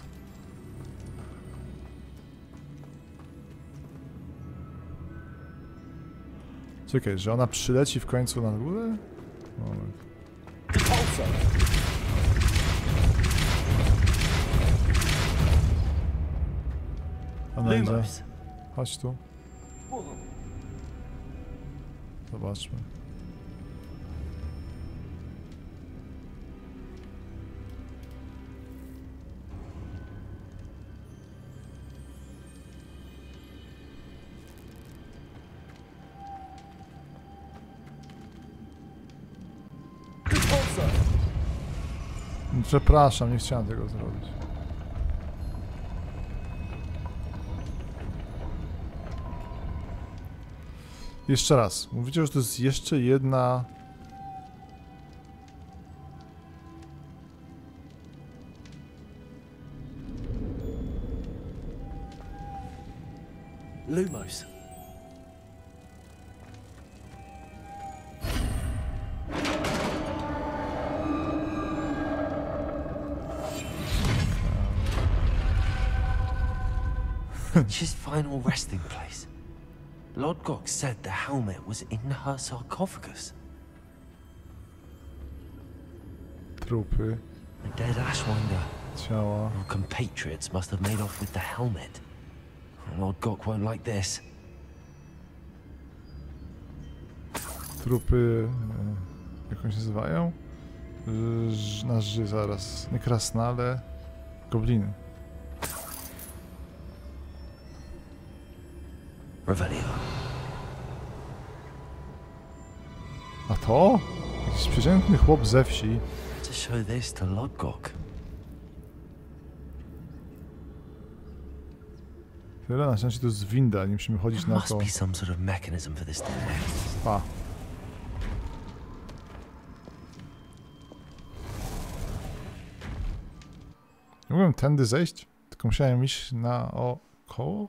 Czekaj, że ona przyleci w końcu na górę? Moment. Analiza. Chodź tu. Zobaczmy. Przepraszam, nie chciałem tego zrobić. Jeszcze raz. Mówicie, że to jest jeszcze jedna... Lumos. His final resting place. Lodgok said the helmet was in her sarcophagus. Trupy. A dead Ashwinder. Ciała. Our compatriots must have made off with the helmet. Lodgok won't like this. Trupy... jak oni się nazywają? Zaraz. Nie krasnale. Gobliny. Revelio. A to? Jakiś przeciętny chłop ze wsi. To show this to Lodgok. Tyle, na szczęście to jest winda, nie musimy chodzić There na must to. be some sort of mechanism for this down. Pa. Nie mogłem tędy zejść, tylko musiałem iść naokoło.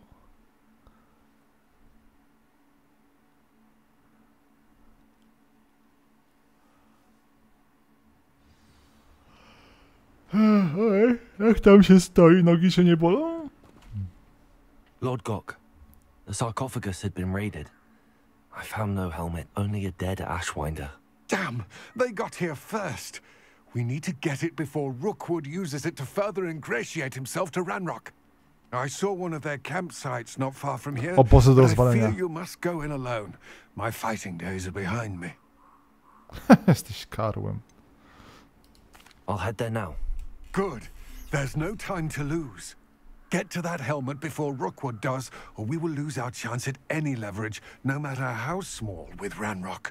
Ej, jak tam się stoi, nogi się nie bolą? Lord Gok, the sarcophagus had been raided. I found no helmet, only a dead Ashwinder. Damn! They got here first. We need to get it before Rookwood uses it to further ingratiate himself to Ranrock. I saw one of their campsites not far from here, Obozy do but I rozwalenia. fear you must go in alone. My fighting days are behind me. Jesteś karłem. I'll head there now. Good. There's no time to lose. Get to that helmet before Rookwood does, or we will lose our chance at any leverage, no matter how small, with Ranrock.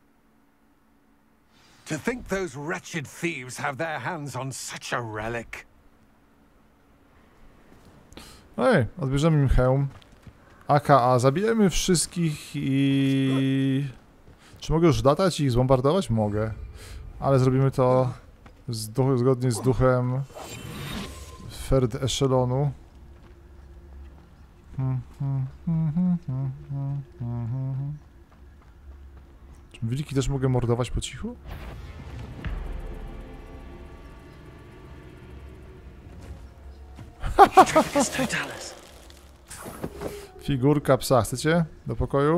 To think those wretched thieves have their hands on such a relic. Ej, odbierzemy im hełm. AKA, zabijemy wszystkich i... Czy mogę już latać i ich zbombardować? Mogę. Ale zrobimy to zgodnie z duchem third echelonu. Czy wilki też mogę mordować po cichu? Figurka psa, chcecie? Do pokoju?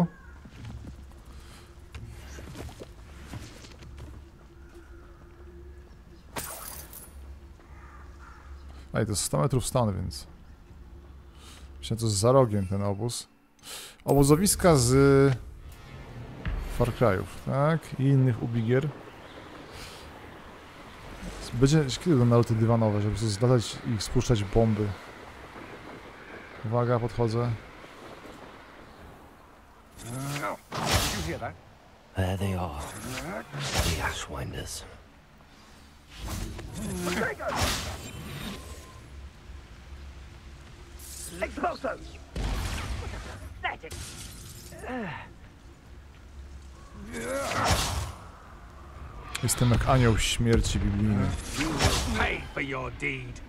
Ej, to jest 100 metrów stąd, więc... Myślę, to jest za rogiem ten obóz. Obozowiska z... Far Cry'ów, tak? I innych ubigier. Będzie... Kiedy będą naloty dywanowe, żeby zlatać i spuszczać bomby. Uwaga, podchodzę. There they are, the Ashwinders. Exploso! Magic! Jestem jak anioł śmierci biblijny. Pay for your deed.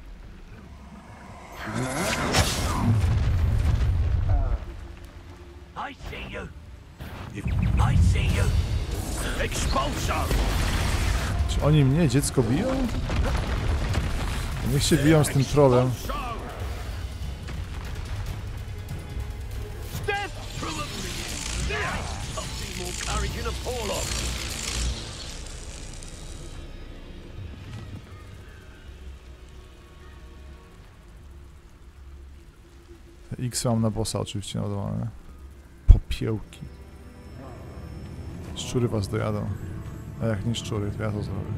I see you. I see you. Expulso! Czy oni mnie, dziecko, biją? Niech się biją z tym trollem. Step through more courage in a fall-off. X mam na bossa oczywiście naładowane. Popiełki. Szczury was dojadą. A jak nie szczury, to ja to zrobię.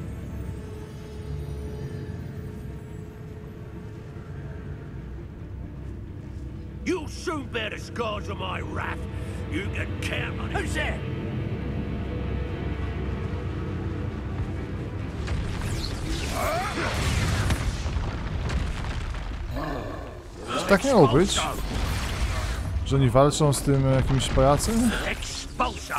You'll soon bear the scars of my wrath. You can count on it. Who's there? Czy tak miało być? Że oni walczą z tym jakimś pajacem? Expulso!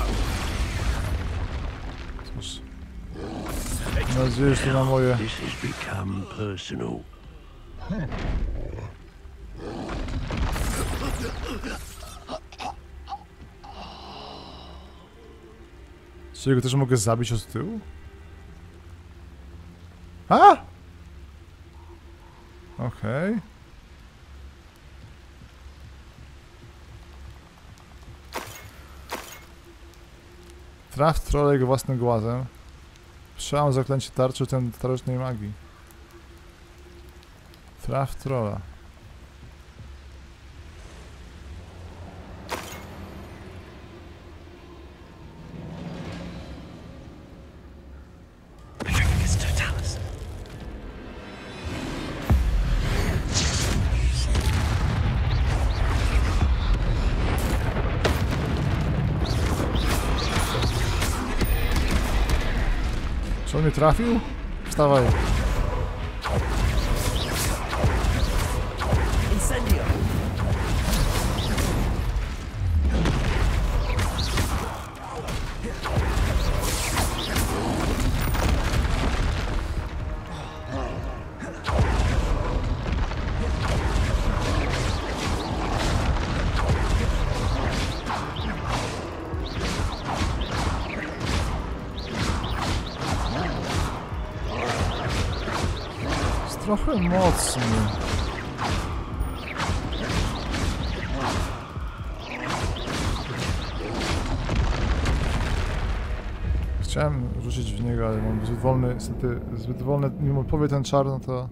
Cóż. Mam nadzieję, że to na moje... This has become personal. Czy jego też mogę zabić od tyłu? A! Okej. Traf trolla jego własnym głazem. Przełam zaklęcie tarczy ten starożytnej magii. Traf trolla. Petrificus Totalis. Czy on mnie trafił? Wstawaj. Incendio! trochę mocny. Chciałem rzucić w niego, ale mam zbyt wolny, niestety zbyt wolny, mimo powie ten czar, no to...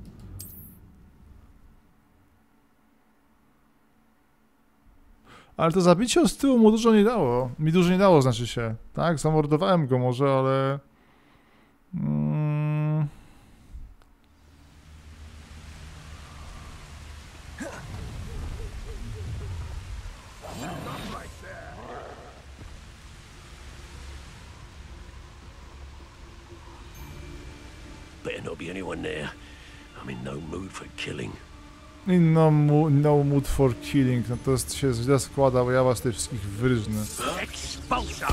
Ale to zabicie z tyłu mu dużo nie dało. Mi dużo nie dało, znaczy się. Tak, zamordowałem go może, ale... Better not be anyone there. I'm in no mood for killing. No mood for killing. No to jest, się źle składa, bo ja was tych wszystkich wyryżnę. Expulso!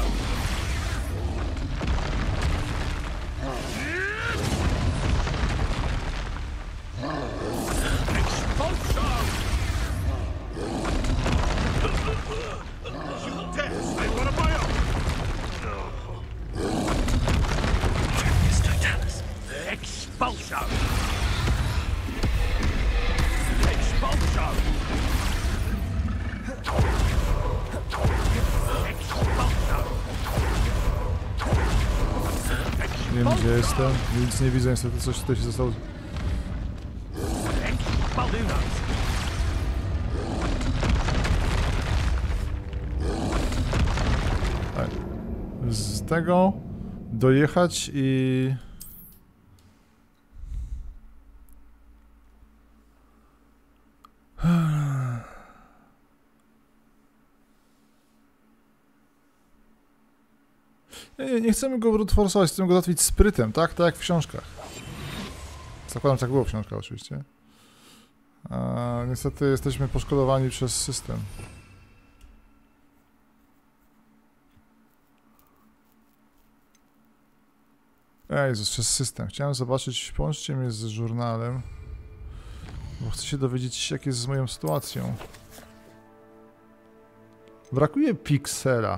Expulso! Expulso! Nie wiem gdzie jestem, nic nie widzę, niestety coś tutaj się zostało. Tak. Z tego dojechać i... Nie chcemy go brute forsować, chcemy go załatwić sprytem, tak? Tak jak w książkach. Zakładam, tak było w książkach oczywiście. Niestety jesteśmy poszkodowani przez system. Jezus, przez system. Chciałem zobaczyć, połączcie mnie z żurnalem. Bo chcę się dowiedzieć, jak jest z moją sytuacją. Brakuje piksela.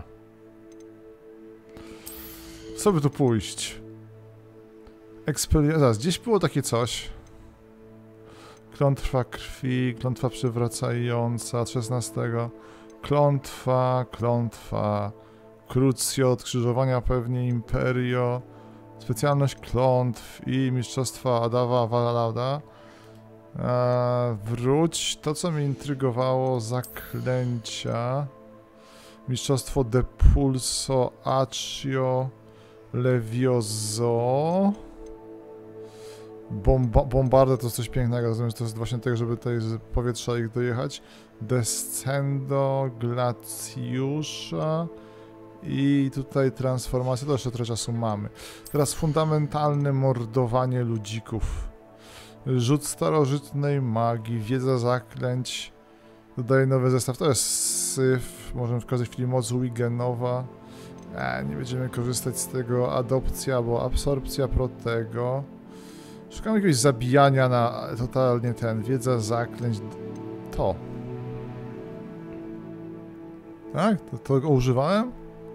Co by tu pójść? Zaraz, gdzieś było takie coś. Klątwa krwi, klątwa przywracająca 16. Klątwa, Crucio, odkrzyżowania pewnie, Imperio, specjalność klątw i mistrzostwa Adawa Valauda. Wróć, to co mnie intrygowało, zaklęcia. Mistrzostwo Depulso, Accio, Levioso. Bombarda to jest coś pięknego, rozumiem, że to jest właśnie tego, żeby tutaj z powietrza ich dojechać. Descendo, Glacjusza i tutaj transformacja, to jeszcze trochę czasu mamy. Teraz fundamentalne mordowanie ludzików. Rzut starożytnej magii, wiedza zaklęć, dodaje nowy zestaw, to jest syf, możemy w każdej chwili moc Wigenowa. Nie będziemy korzystać z tego, adopcja albo absorpcja protego. Szukam jakiegoś zabijania na totalnie wiedza zaklęć, to. Tak? To go używałem?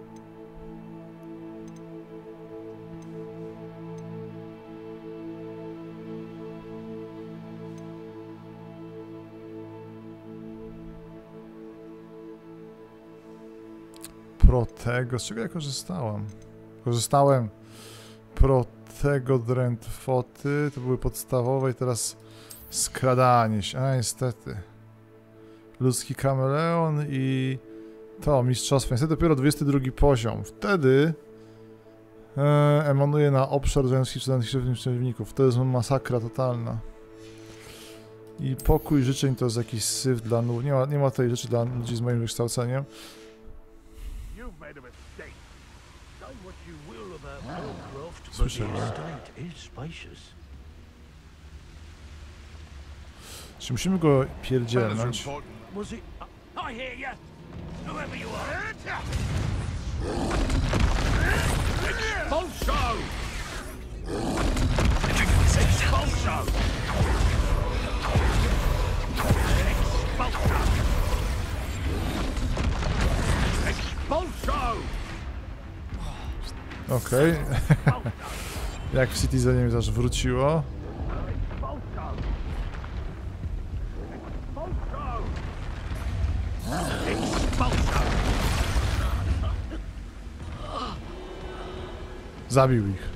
Protego, z czego ja korzystałem? Protego, drętwoty, to były podstawowe i teraz skradanie się, niestety. Ludzki kameleon i to, mistrzostwo, niestety dopiero 22 poziom. Wtedy emanuje na obszar rzymskich przeciwników, to jest masakra totalna. I pokój życzeń to jest jakiś syf dla nów, nie ma tej rzeczy dla ludzi z moim wykształceniem. Słyszę, czy musimy go pierdzielnąć? Okej. Jak w Citizenie mi też wróciło. Zabił ich.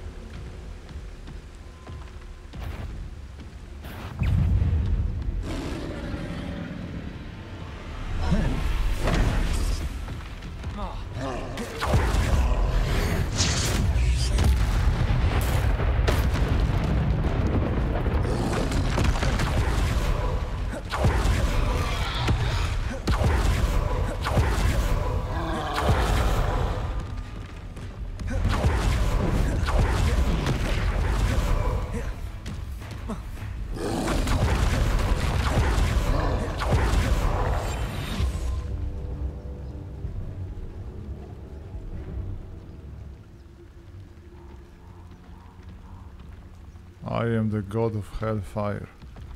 I am the god of hellfire.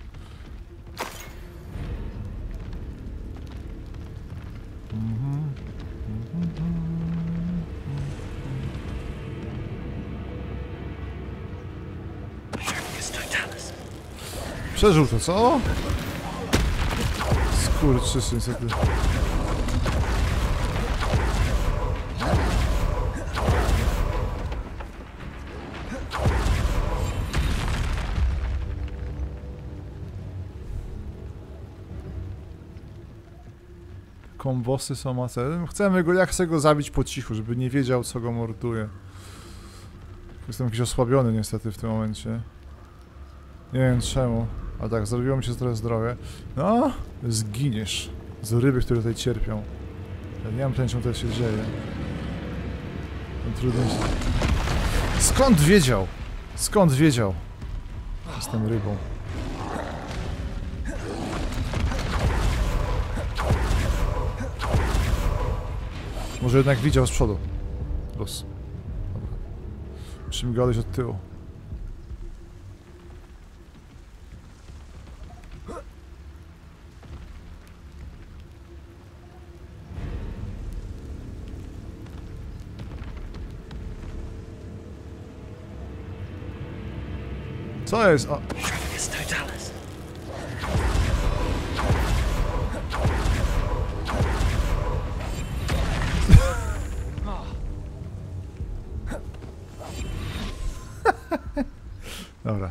Przeżył to, co? Skurczysy, niestety. Kombosy są macerem. Chcę go zabić po cichu, żeby nie wiedział, co go morduje. Jestem jakiś osłabiony niestety w tym momencie. Nie wiem czemu. A tak, zrobiło mi się trochę zdrowie. No, zginiesz. Z ryby, które tutaj cierpią. Ja nie mam pojęcia, czemu to się dzieje. Trudno. Skąd wiedział? Skąd wiedział? Jestem rybą. Może jednak widział z przodu. Los. Dobra. Musimy go odejść od tyłu. Co jest? O. Dobra.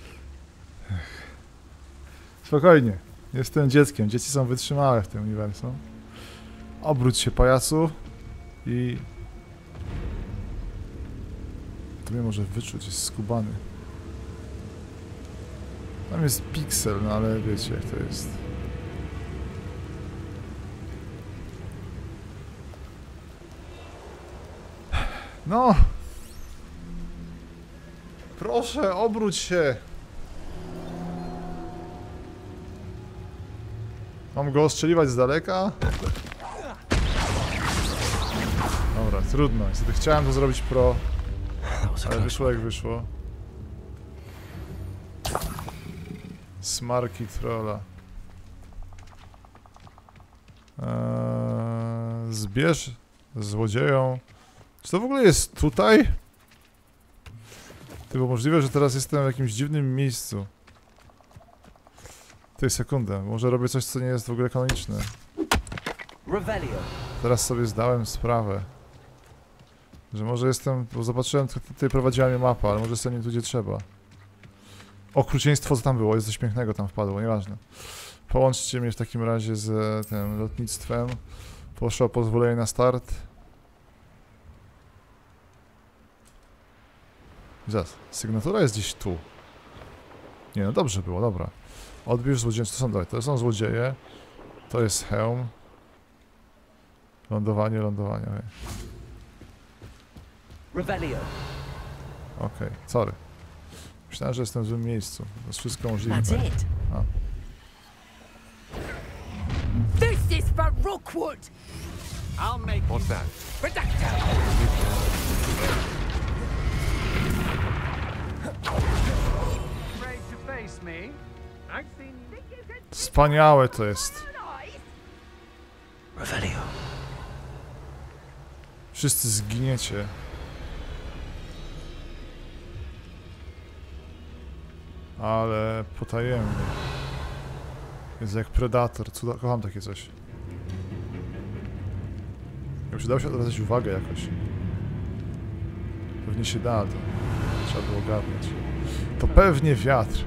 Spokojnie. Jestem dzieckiem. Dzieci są wytrzymałe w tym uniwersum. Obróć się, pajacu. I... To mnie może wyczuć, jest skubany. Tam jest piksel, no ale wiecie jak to jest. No! Proszę, obróć się! Mam go ostrzeliwać z daleka? Dobra, trudno. Niestety chciałem to zrobić pro, ale wyszło jak wyszło. Smarki trolla. Zbierz złodzieją. Czy to w ogóle jest tutaj? Tylko możliwe, że teraz jestem w jakimś dziwnym miejscu. Tej sekundę. Może robię coś, co nie jest w ogóle kanoniczne. Teraz sobie zdałem sprawę, że może jestem... Bo zobaczyłem, tutaj prowadziła mnie mapa, ale może jestem nie tu, gdzie trzeba. Okrucieństwo, co tam było? Jest coś pięknego tam wpadło, nieważne. Połączcie mnie w takim razie z tym lotnictwem. Proszę o pozwolenie na start. Zaraz, sygnatura jest gdzieś tu. Nie, no dobrze było, dobra. Odbierz złodzieje, to są złodzieje. To jest hełm. Lądowanie, lądowanie. Okej, sorry. Myślałem, że jestem w złym miejscu. To jest wszystko możliwe. A. This is for Rookwood. I'll make. What's that? Wspaniałe to jest. Wszyscy zginiecie. Ale potajemnie. Jest jak Predator. Cuda, kocham takie coś. Ja przydało się odwracać uwagę jakoś. Pewnie się da, to trzeba było ogarnąć. To pewnie wiatr.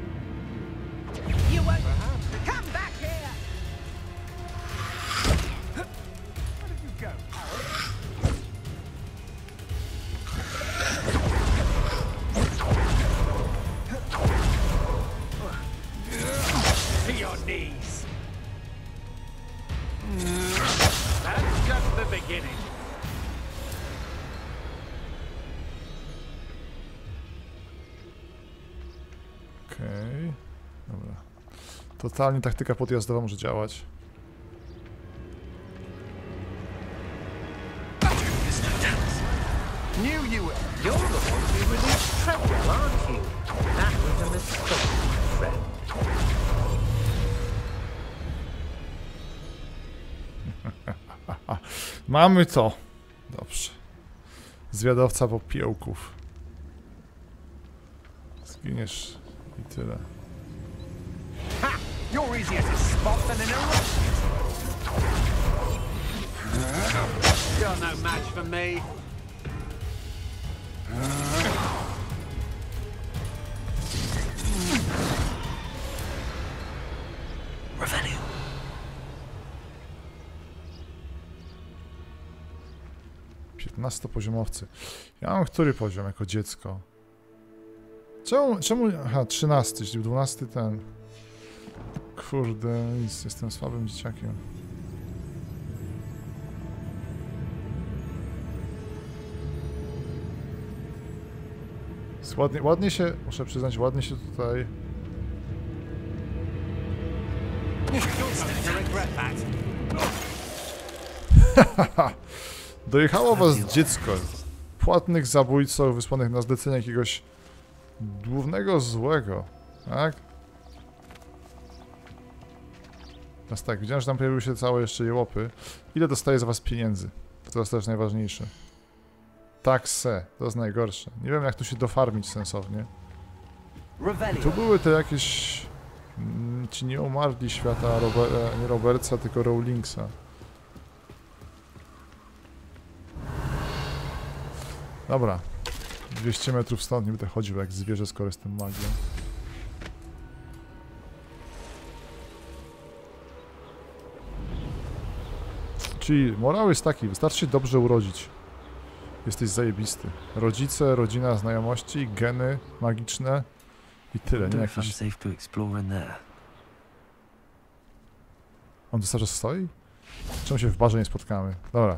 Okej, dobra. Totalnie taktyka podjazdowa może działać. Mamy to. Dobrze. Zwiadowca popiołków. Zginiesz i tyle. You're easier to spot than an eruption. You're no match for me. Revelio. 15-poziomowcy. Ja mam który poziom jako dziecko? Czemu? Aha, 13, czyli 12 ten. Kurde, nic, jestem słabym dzieciakiem. Ładnie się, muszę przyznać, ładnie się tutaj... Dojechało was dziecko. Płatnych zabójców wysłanych na zlecenie jakiegoś głównego złego, tak? Teraz tak, widziałem, że tam pojawiły się całe jeszcze jełopy. Ile dostaję za was pieniędzy? To jest też najważniejsze. Takse, to jest najgorsze. Nie wiem, jak tu się dofarmić sensownie. I tu były te jakieś... ci nie umarli świata nie Robertsa, tylko Rowlingsa. Dobra. 200 metrów stąd nie będę chodził jak zwierzę, skoro jestem magiem. Czyli morał jest taki, wystarczy się dobrze urodzić. Jesteś zajebisty. Rodzice, rodzina, znajomości, geny magiczne i tyle, nie jakiś... On to cały czas stoi? Czemu się w barze nie spotkamy? Dobra.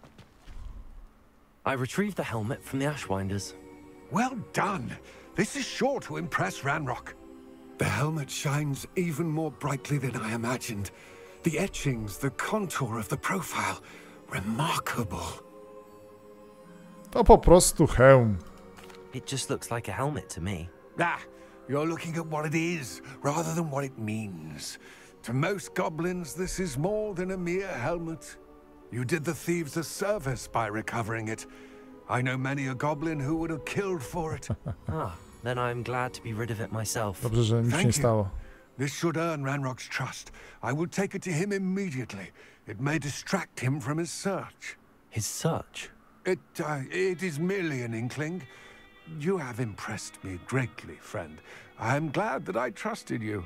I retrieved the helmet from the Ashwinders. Well done. This is sure to impress Ranrock. The helmet shines even more brightly than I imagined. The etchings, the contour of the profile. Remarkable. To po prostu hełm. It just looks like a helmet to me. You're looking at what it is, rather than what it means. To most goblins, this is more than a mere helmet. You did the thieves a service by recovering it. I know many a goblin who would have killed for it. Then I'm glad to be rid of it myself. Dobrze, że nic się nie stało. This should earn Ranrock's trust. I will take it to him immediately. It may distract him from his search. His search? It is merely an inkling. You have impressed me greatly, friend. I am glad that I trusted you.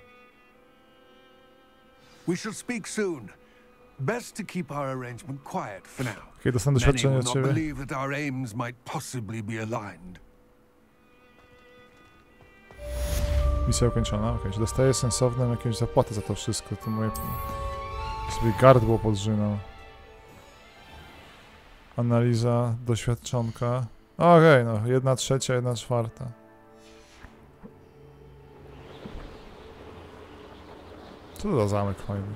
We shall speak soon. Best to keep our arrangement quiet for now. Okay, dostanę doświadczenie od ciebie. Many will not believe that our aims might possibly be aligned. Misja ukończona. Okej, czy dostaję sensowną jakąś zapłatę za to wszystko? To moje... sobie gardło podrzynał. Analiza doświadczonka. Okej, no 1/3, 1/4. Co to za zamek fajny?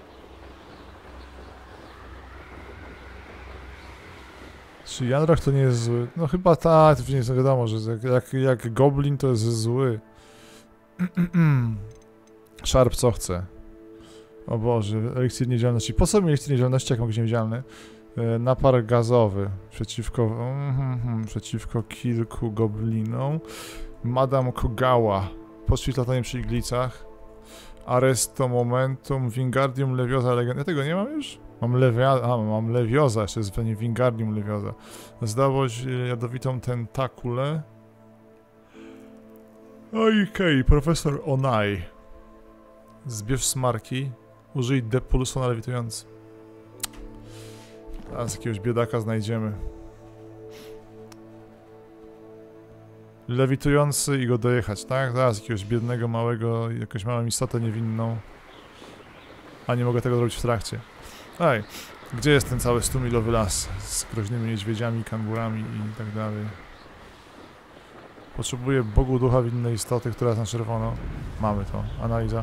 Czy Ranrock to nie jest zły? No chyba tak, to nie jest wiadomo, że jak goblin to jest zły. Sharp co chce? O Boże, eliksir niedzielności. Po co mi eliksir niedzielności, jak mogę być niedzielny? Napar gazowy przeciwko kilku goblinom. Madame Kogała. Poświeć latanie przy iglicach. Arresto momentum. Wingardium Leviosa legend. Ja tego nie mam już? Mam Leviosa, jeszcze jest pewnie Wingardium Leviosa. Zdałość jadowitą tentakulę. Okej, profesor Onai. Zbierz smarki. Użyj depulsu na lewitujący. Teraz jakiegoś biedaka znajdziemy. Lewitujący i go dojechać, tak? Zaraz jakiegoś biednego, małego, jakąś małą istotę niewinną. A nie mogę tego zrobić w trakcie. Ej, gdzie jest ten cały 100-milowy las z groźnymi niedźwiedziami, kangurami i tak dalej? Potrzebuję Bogu ducha winnej istoty, która jest na czerwono. Mamy to. Analiza.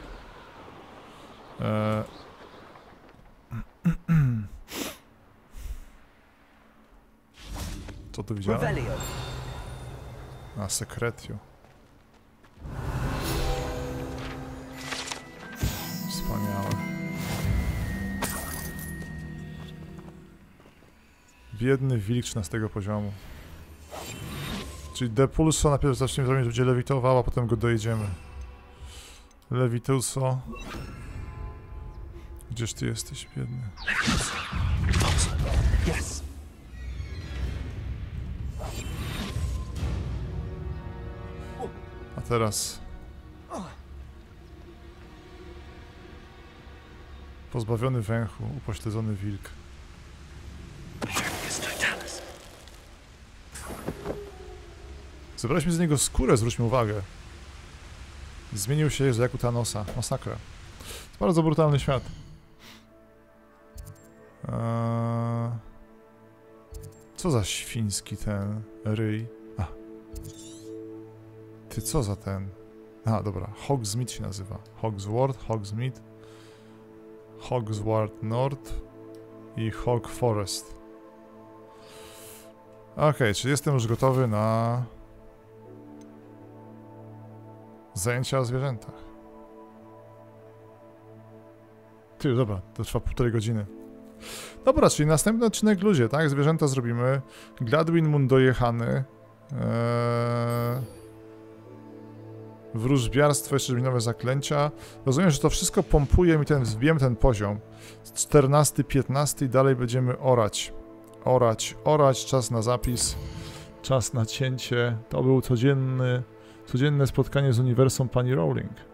Co tu widziałem? A, sekretio. Wspaniałe. Biedny wilk 13 poziomu. Czyli depulso najpierw zaczniemy zrobić, że będzie lewitował, a potem go dojedziemy. Lewituso. Gdzież ty jesteś, biedny? Yes. A teraz... Pozbawiony węchu, upośledzony wilk. Zebraliśmy z niego skórę, zwróćmy uwagę. Zmienił się jak u Thanosa. Masakra. To bardzo brutalny świat. Co za świński ten ryj? A. Ty co za ten? A, dobra. Hogsmeade się nazywa. Hogsmeade, Hogsward North i Hog Forest. Okej, czyli jestem już gotowy na zajęcia o zwierzętach. Ty, dobra, to trwa 1,5 godziny. Dobra, czyli następny odcinek ludzie, tak? Zwierzęta zrobimy. Gladwin Moon dojechany. Wróżbiarstwo, jeszcze nowe zaklęcia. Rozumiem, że to wszystko pompuje mi wbijemy ten poziom. 14, 15 i dalej będziemy orać. Orać, czas na zapis, czas na cięcie. To był codzienne spotkanie z uniwersum pani Rowling.